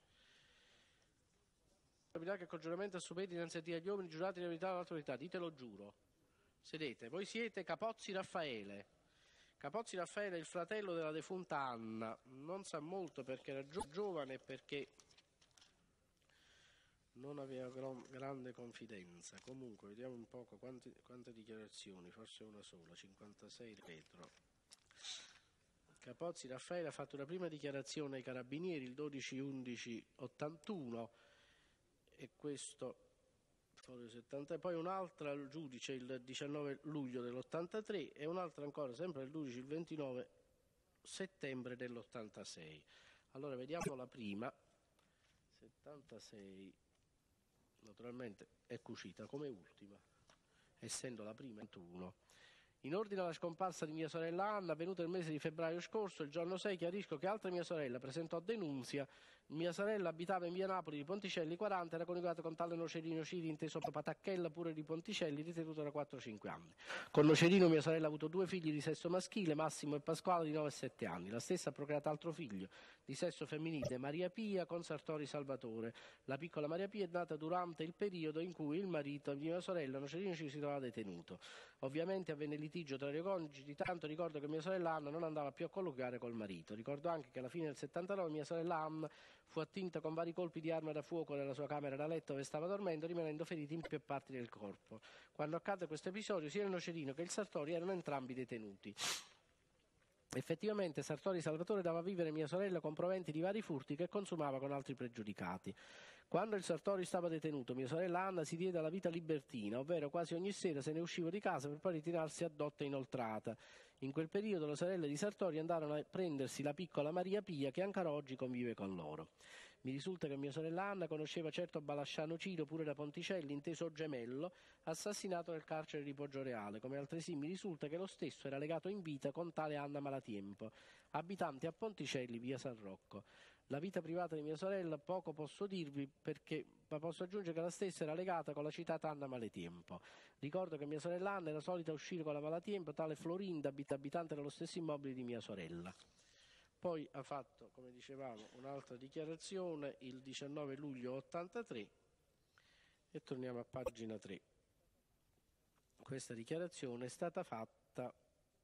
Speaker 1: Che col giuramento assumete innanzi agli uomini giurati di verità all'autorità, ditelo giuro. Sedete. Voi siete Capozzi Raffaele. Capozzi Raffaele è il fratello della defunta Anna. Non sa molto perché era gio- giovane e perché non aveva gro- grande confidenza. Comunque, vediamo un poco quante, quante dichiarazioni, forse una sola, cinquantasei retro. Capozzi Raffaele ha fatto una prima dichiarazione ai carabinieri il dodici undici ottantuno e questo folio settanta, e poi un'altra al giudice il diciannove luglio dell'ottantatré e un'altra ancora sempre al giudice il ventinove settembre dell'ottantasei. Allora vediamo la prima. settantasei naturalmente è cucita come ultima, essendo la prima ventuno. In ordine alla scomparsa di mia sorella Anna, avvenuta nel mese di febbraio scorso, il giorno sei chiarisco che altra mia sorella presentò denunzia. Mia sorella abitava in via Napoli di Ponticelli quaranta, era coniugata con tale Nocerino Ciri, inteso Patacchella, pure di Ponticelli, ritenuto da quattro cinque anni. Con Nocerino mia sorella ha avuto due figli di sesso maschile, Massimo e Pasquale, di nove e sette anni. La stessa ha procreato altro figlio di sesso femminile, Maria Pia, con Sartori Salvatore. La piccola Maria Pia è nata durante il periodo in cui il marito di mia sorella, Nocerino Ciri, si trovava detenuto. Ovviamente avvenne litigio tra i coniugi, di tanto ricordo che mia sorella Anna non andava più a colloquiare col marito. Ricordo anche che alla fine del settantanove mia sorella Anna fu attinta con vari colpi di arma da fuoco nella sua camera da letto dove stava dormendo, rimanendo feriti in più parti del corpo. Quando accadde questo episodio sia il Nocerino che il Sartori erano entrambi detenuti. Effettivamente Sartori Salvatore dava a vivere mia sorella con proventi di vari furti che consumava con altri pregiudicati. Quando il Sartori stava detenuto, mia sorella Anna si diede alla vita libertina, ovvero quasi ogni sera se ne usciva di casa per poi ritirarsi a dotta inoltrata. In quel periodo le sorelle di Sartori andarono a prendersi la piccola Maria Pia, che ancora oggi convive con loro. Mi risulta che mia sorella Anna conosceva certo Balasciano Ciro, pure da Ponticelli, inteso gemello, assassinato nel carcere di Poggioreale, come altresì mi risulta che lo stesso era legato in vita con tale Anna Malatiempo, abitante a Ponticelli, via San Rocco. La vita privata di mia sorella poco posso dirvi, perché ma posso aggiungere che la stessa era legata con la citata Anna Malatiempo. Ricordo che mia sorella Anna era solita uscire con la Malatiempo, tale Florinda, abitante dello stesso immobile di mia sorella. Poi ha fatto, come dicevamo, un'altra dichiarazione il diciannove luglio ottantatré e torniamo a pagina tre. Questa dichiarazione è stata fatta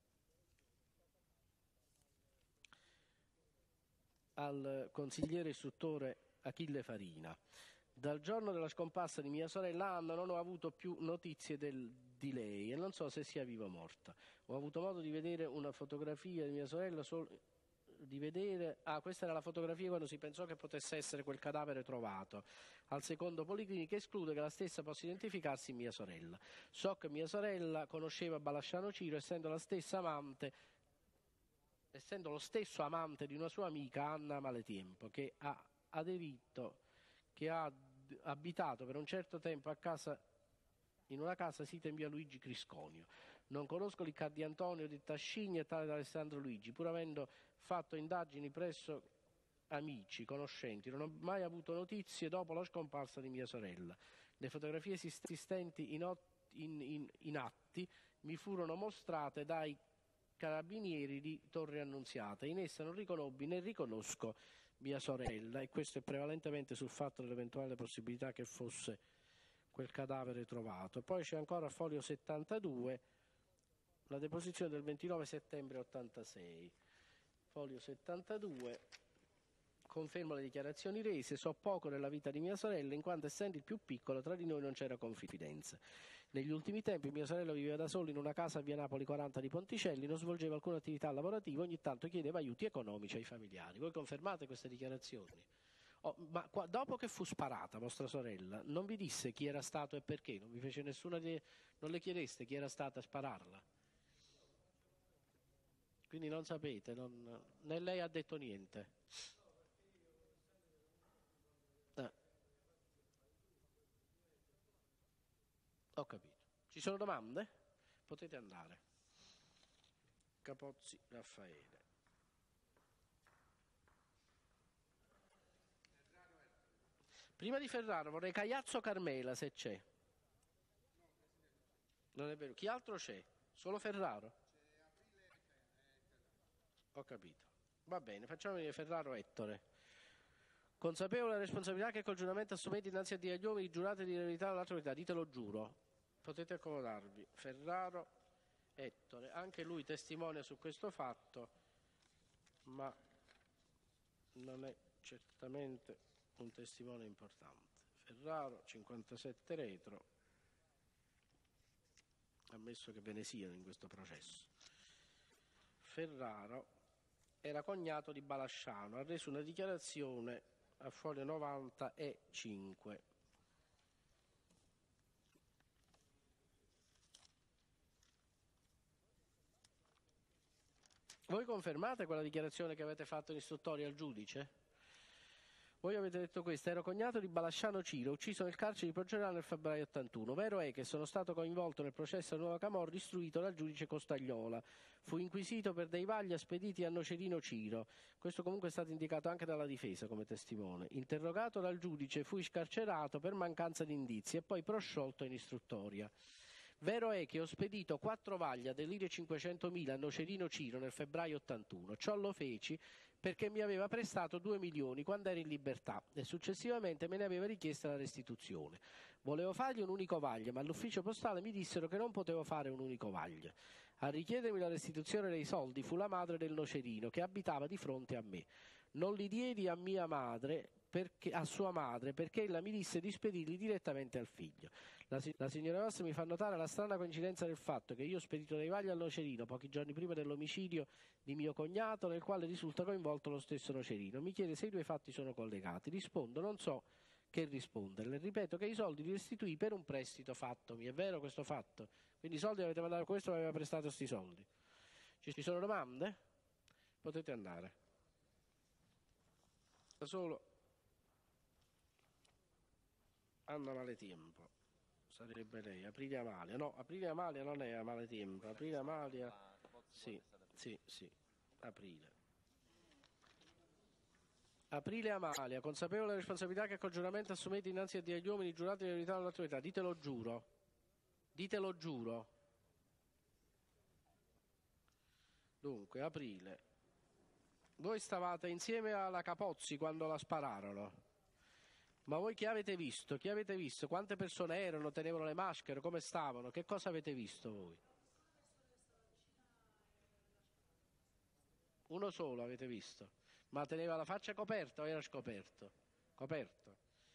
Speaker 1: al consigliere istruttore Achille Farina. Dal giorno della scomparsa di mia sorella Anna non ho avuto più notizie del, di lei e non so se sia viva o morta. Ho avuto modo di vedere una fotografia di mia sorella solo... di vedere, ah questa era la fotografia quando si pensò che potesse essere quel cadavere trovato al secondo policlinico, esclude che la stessa possa identificarsi mia sorella. So che mia sorella conosceva Balasciano Ciro, essendo la stessa amante essendo lo stesso amante di una sua amica Anna Malatiempo, che ha aderito che ha abitato per un certo tempo a casa in una casa sita in via Luigi Crisconio. Non conosco l'Iccardi Antonio di Tascigni e tale da Alessandro Luigi, pur avendo fatto indagini presso amici, conoscenti. Non ho mai avuto notizie dopo la scomparsa di mia sorella. Le fotografie esistenti in, in, in, in atti mi furono mostrate dai carabinieri di Torre Annunziata. In essa non riconobbi né riconosco mia sorella, e questo è prevalentemente sul fatto dell'eventuale possibilità che fosse quel cadavere trovato. Poi c'è ancora a foglio settantadue la deposizione del ventinove settembre ottantasei. Foglio settantadue, confermo le dichiarazioni rese, so poco della vita di mia sorella in quanto essendo il più piccolo tra di noi non c'era confidenza. Negli ultimi tempi mia sorella viveva da sola in una casa a via Napoli quaranta di Ponticelli, non svolgeva alcuna attività lavorativa, ogni tanto chiedeva aiuti economici ai familiari. Voi confermate queste dichiarazioni? Oh, ma qua, dopo che fu sparata vostra sorella, non vi disse chi era stato e perché? Non vi fece nessuna di... non le chiedeste chi era stata a spararla? Quindi non sapete, non... né lei ha detto niente. Eh. Ho capito. Ci sono domande? Potete andare. Capozzi Raffaele. Prima di Ferraro vorrei Cagliazzo Carmela, se c'è. Non è vero. Chi altro c'è? Solo Ferraro? Ho capito. Va bene, facciamo venire Ferraro Ettore. Consapevole della responsabilità che col giuramento assumete innanzi a Dio agli uomini, giurate di verità all'autorità, ditelo giuro. Potete accomodarvi. Ferraro Ettore, anche lui testimonia su questo fatto, ma non è certamente un testimone importante. Ferraro, cinquantasette retro, ammesso che ve ne siano in questo processo. Ferraro era cognato di Balasciano, ha reso una dichiarazione a foglio novanta e cinque. Voi confermate quella dichiarazione che avete fatto in istruttoria al giudice? Voi avete detto questo: ero cognato di Balasciano Ciro, ucciso nel carcere di Poggioreale nel febbraio ottantuno. Vero è che sono stato coinvolto nel processo a Nuova Camorra, istruito dal giudice Costagnola. Fu inquisito per dei vaglia spediti a Nocerino Ciro. Questo comunque è stato indicato anche dalla difesa come testimone. Interrogato dal giudice, fui scarcerato per mancanza di indizi e poi prosciolto in istruttoria. Vero è che ho spedito quattro vaglia dell'I R E cinquecentomila a Nocerino Ciro nel febbraio ottantuno. Ciò lo feci perché mi aveva prestato due milioni quando ero in libertà e successivamente me ne aveva richiesta la restituzione. Volevo fargli un unico vaglio, ma all'ufficio postale mi dissero che non potevo fare un unico vaglio. A richiedermi la restituzione dei soldi fu la madre del Nocerino, che abitava di fronte a me. Non li diedi a mia madre, perché, a sua madre, perché ella mi disse di spedirli direttamente al figlio. La, si- la signora vostra mi fa notare la strana coincidenza del fatto che io ho spedito dei vagli al nocerino pochi giorni prima dell'omicidio di mio cognato, nel quale risulta coinvolto lo stesso nocerino. Mi chiede se i due fatti sono collegati. Rispondo, non so che rispondere. Le ripeto che i soldi li restituì per un prestito fattomi. È vero questo fatto? Quindi i soldi avete mandato, questo mi aveva prestato questi soldi. Ci ci sono domande? Potete andare. Da solo Anna Maletempo. Sarebbe lei, Aprilia Amalia. No, Aprilia Amalia non è Maletempo. Aprilia Amalia. Sì, sì, sì. Aprile. Aprile Amalia, consapevole della responsabilità che col giuramento assumete innanzi a Dio e agli uomini, giurati di verità all'autorità. Ditelo giuro. Ditelo giuro. Dunque, Aprile. Voi stavate insieme alla Capozzi quando la spararono. Ma voi chi avete visto? Chi avete visto? Quante persone erano? Tenevano le maschere? Come stavano? Che cosa avete visto voi? Uno solo avete visto. Ma teneva la faccia coperta o era scoperto? Coperto.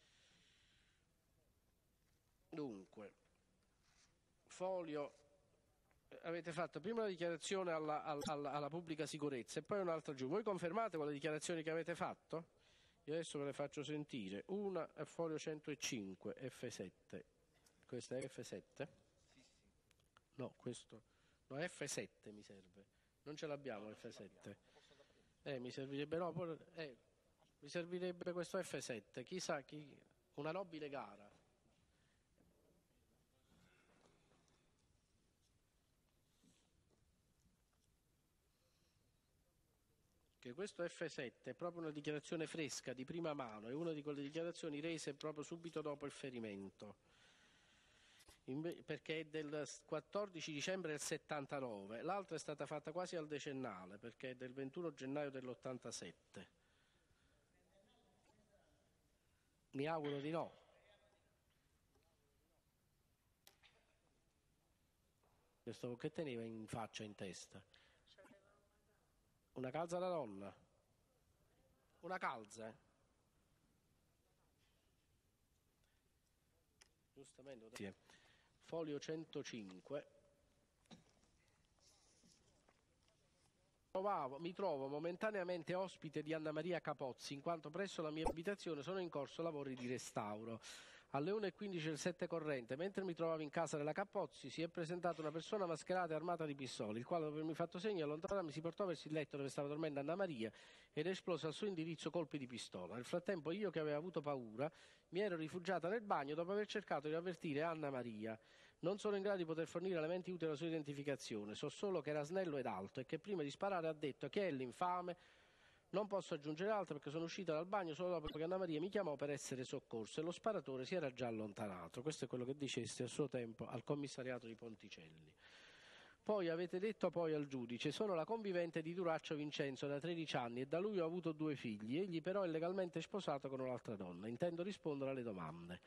Speaker 1: Dunque, foglio, avete fatto prima la dichiarazione alla, alla, alla pubblica sicurezza e poi un'altra giù. Voi confermate quelle dichiarazioni che avete fatto? Io adesso ve le faccio sentire. Una è foglio centocinque, F sette. Questa è F sette? No, questo. No, F sette mi serve. Non ce l'abbiamo F sette. Eh, mi servirebbe, no, poi- eh, mi servirebbe questo F sette. Chissà chi. Una nobile gara. Che questo F sette è proprio una dichiarazione fresca di prima mano, è una di quelle dichiarazioni rese proprio subito dopo il ferimento, Inve- perché è del quattordici dicembre del settantanove, l'altra è stata fatta quasi al decennale perché è del ventuno gennaio dell'ottantasette. Mi auguro di no. Questo che teneva in faccia, in testa? Una calza da donna? Una calza? eh? Giustamente. Sì. Foglio centocinque. Trovavo- mi trovo momentaneamente ospite di Anna Maria Capozzi, in quanto presso la mia abitazione sono in corso lavori di restauro. Alle una e quindici del sette corrente, mentre mi trovavo in casa della Capozzi, si è presentata una persona mascherata e armata di pistole, il quale, dopo avermi fatto segno di allontanarmi, si portò verso il letto dove stava dormendo Anna Maria ed esplose al suo indirizzo colpi di pistola. Nel frattempo io, che avevo avuto paura, mi ero rifugiata nel bagno dopo aver cercato di avvertire Anna Maria. Non sono in grado di poter fornire elementi utili alla sua identificazione, so solo che era snello ed alto e che prima di sparare ha detto "chi è l'infame?". Non posso aggiungere altro perché sono uscita dal bagno solo dopo che Anna Maria mi chiamò per essere soccorso e lo sparatore si era già allontanato. Questo è quello che dicesti a suo tempo al commissariato di Ponticelli. Poi avete detto poi al giudice: sono la convivente di Duraccio Vincenzo da tredici anni e da lui ho avuto due figli, egli però è legalmente sposato con un'altra donna. Intendo rispondere alle domande.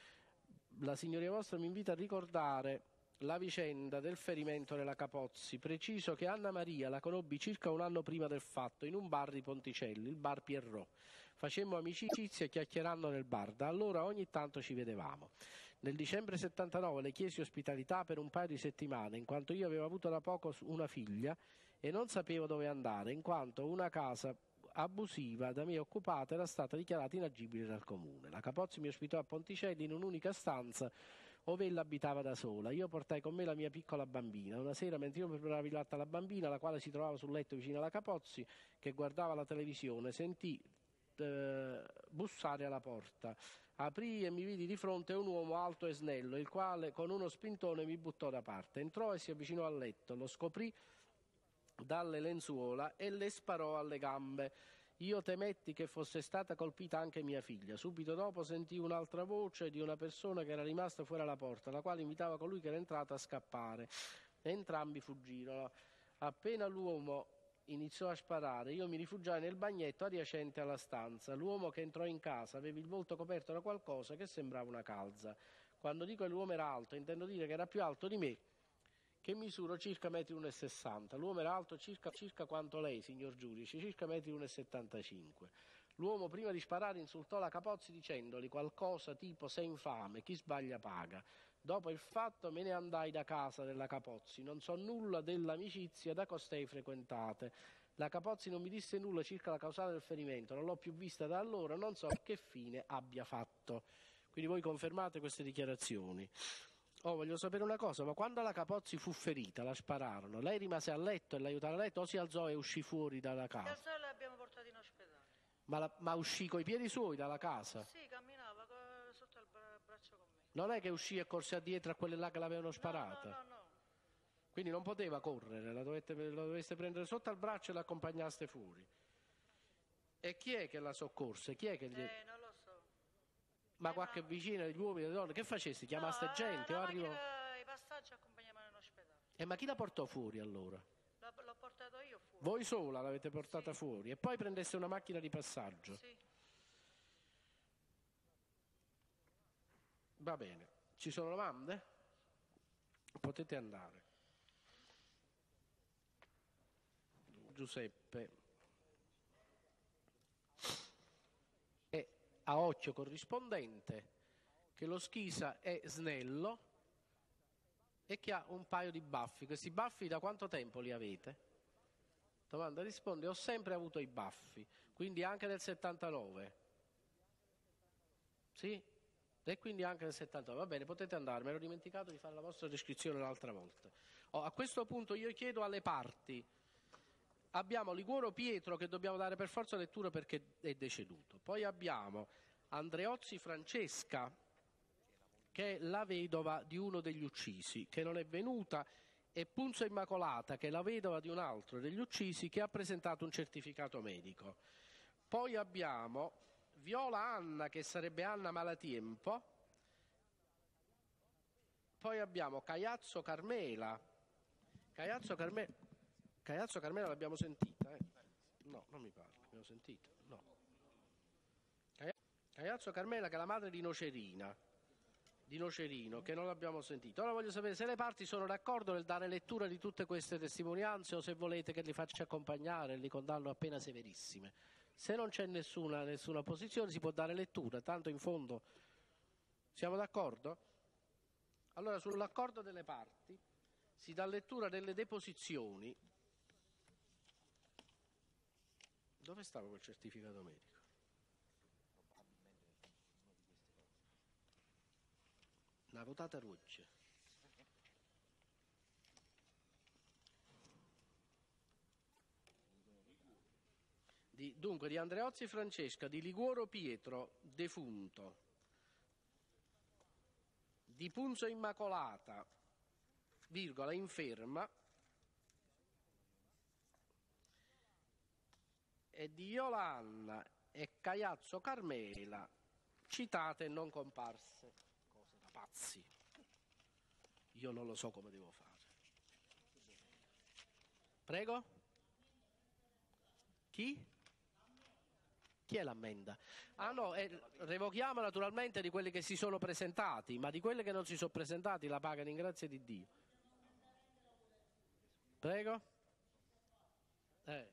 Speaker 1: La signoria vostra mi invita a ricordare la vicenda del ferimento della Capozzi. Preciso che Anna Maria la conobbi circa un anno prima del fatto in un bar di Ponticelli, il bar Pierrot. Facemmo amicizia chiacchierando nel bar, da allora ogni tanto ci vedevamo. Nel dicembre settantanove le chiesi ospitalità per un paio di settimane, in quanto io avevo avuto da poco una figlia e non sapevo dove andare, in quanto una casa abusiva da me occupata era stata dichiarata inagibile dal comune. La Capozzi mi ospitò a Ponticelli in un'unica stanza ove ella abitava da sola. Io portai con me la mia piccola bambina. Una sera, mentre io preparavo il latte alla bambina, la quale si trovava sul letto vicino alla Capozzi, che guardava la televisione, sentì eh, bussare alla porta. Aprì e mi vidi di fronte un uomo alto e snello, il quale con uno spintone mi buttò da parte. Entrò e si avvicinò al letto, lo scoprì dalle lenzuola e le sparò alle gambe. Io temetti che fosse stata colpita anche mia figlia. Subito dopo sentii un'altra voce di una persona che era rimasta fuori alla porta, la quale invitava colui che era entrato a scappare. Entrambi fuggirono. Appena l'uomo iniziò a sparare, io mi rifugiai nel bagnetto adiacente alla stanza. L'uomo che entrò in casa aveva il volto coperto da qualcosa che sembrava una calza. Quando dico che l'uomo era alto, intendo dire che era più alto di me, che misuro circa uno e sessanta metri. L'uomo era alto circa, circa quanto lei, signor giudice, circa uno e settantacinque metri. L'uomo, prima di sparare, insultò la Capozzi dicendogli qualcosa tipo "sei infame, chi sbaglia paga". Dopo il fatto me ne andai da casa della Capozzi, non so nulla dell'amicizia da costei frequentate. La Capozzi non mi disse nulla circa la causale del ferimento, non l'ho più vista da allora, non so che fine abbia fatto. Quindi voi confermate queste dichiarazioni. Oh, voglio sapere una cosa, ma quando la Capozzi fu ferita, la spararono, lei rimase a letto e l'aiutarono a letto o si alzò e uscì fuori dalla casa?
Speaker 8: Si alzò e l'abbiamo portata in ospedale.
Speaker 1: Ma, la, ma uscì coi piedi suoi dalla casa?
Speaker 8: Sì, camminava co- sotto il bra- braccio con me.
Speaker 1: Non è che uscì e corse addietro a quelle là che l'avevano sparata?
Speaker 8: No, no, no, no.
Speaker 1: Quindi non poteva correre, la, dovete, la doveste prendere sotto al braccio e l'accompagnaste fuori. E chi è che la soccorse? Chi è che gli...
Speaker 8: Eh, non lo so.
Speaker 1: Ma
Speaker 8: Eh,
Speaker 1: qualche
Speaker 8: no.
Speaker 1: vicina, degli uomini, delle donne, che facesti? Chiamaste
Speaker 8: No, eh,
Speaker 1: gente o
Speaker 8: la
Speaker 1: arrivò?
Speaker 8: macchina, i passaggi accompagnavano in ospedale.
Speaker 1: E ma chi la portò fuori allora?
Speaker 8: L'ho, l'ho portato io fuori.
Speaker 1: Voi sola l'avete portata
Speaker 8: Sì.
Speaker 1: fuori e poi prendeste una macchina di passaggio?
Speaker 8: Sì.
Speaker 1: Va bene. Ci sono domande? Potete andare. Giuseppe. È a occhio corrispondente che lo Schisa è snello e che ha un paio di baffi. Questi baffi da quanto tempo li avete? Domanda risponde, ho sempre avuto i baffi, quindi anche nel settantanove. Sì? E quindi anche nel settantanove. Va bene, potete andare, mi ero dimenticato di fare la vostra descrizione l'altra volta. Oh, a questo punto io chiedo alle parti. Abbiamo Liguoro Pietro che dobbiamo dare per forza lettura perché è deceduto. Poi abbiamo Andreozzi Francesca, che è la vedova di uno degli uccisi, che non è venuta, e Punzo Immacolata, che è la vedova di un altro degli uccisi, che ha presentato un certificato medico. Poi abbiamo Viola Anna, che sarebbe Anna Malatiempo. Poi abbiamo Caiazzo Carmela. Caiazzo Carmela, Caiazzo Carmela l'abbiamo sentita? Eh? No, non mi pare, l'abbiamo sentita. No. Caiazzo Carmela, che è la madre di Nocerina. Di Nocerino, che non l'abbiamo sentito. Ora voglio sapere se le parti sono d'accordo nel dare lettura di tutte queste testimonianze o se volete che li faccia accompagnare e li condanno a pena severissime. Se non c'è nessuna, nessuna posizione si può dare lettura, tanto in fondo siamo d'accordo? Allora sull'accordo delle parti si dà lettura delle deposizioni. Dove stava quel certificato medico? Una votata rugge. Di, dunque, di Andreozzi Francesca, di Liguoro Pietro, defunto, di Punzo Immacolata, virgola, inferma, e di Viola Anna e Caiazzo Carmela, citate e non comparse. Cose da pazzi. Io non lo so come devo fare. Prego? Chi? Chi è l'ammenda? Ah no, eh, revochiamo naturalmente di quelli che si sono presentati, ma di quelli che non si sono presentati la pagano in grazia di Dio. Prego? Eh.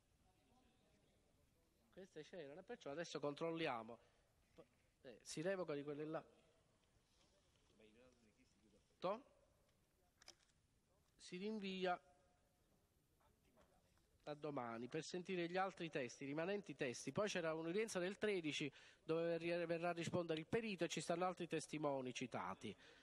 Speaker 1: Queste c'erano, e perciò adesso controlliamo. Eh, si revoca di quelle là. To? Si rinvia a domani per sentire gli altri testi, i rimanenti testi. Poi c'era un'udienza del tredici dove verrà a rispondere il perito e ci stanno altri testimoni citati.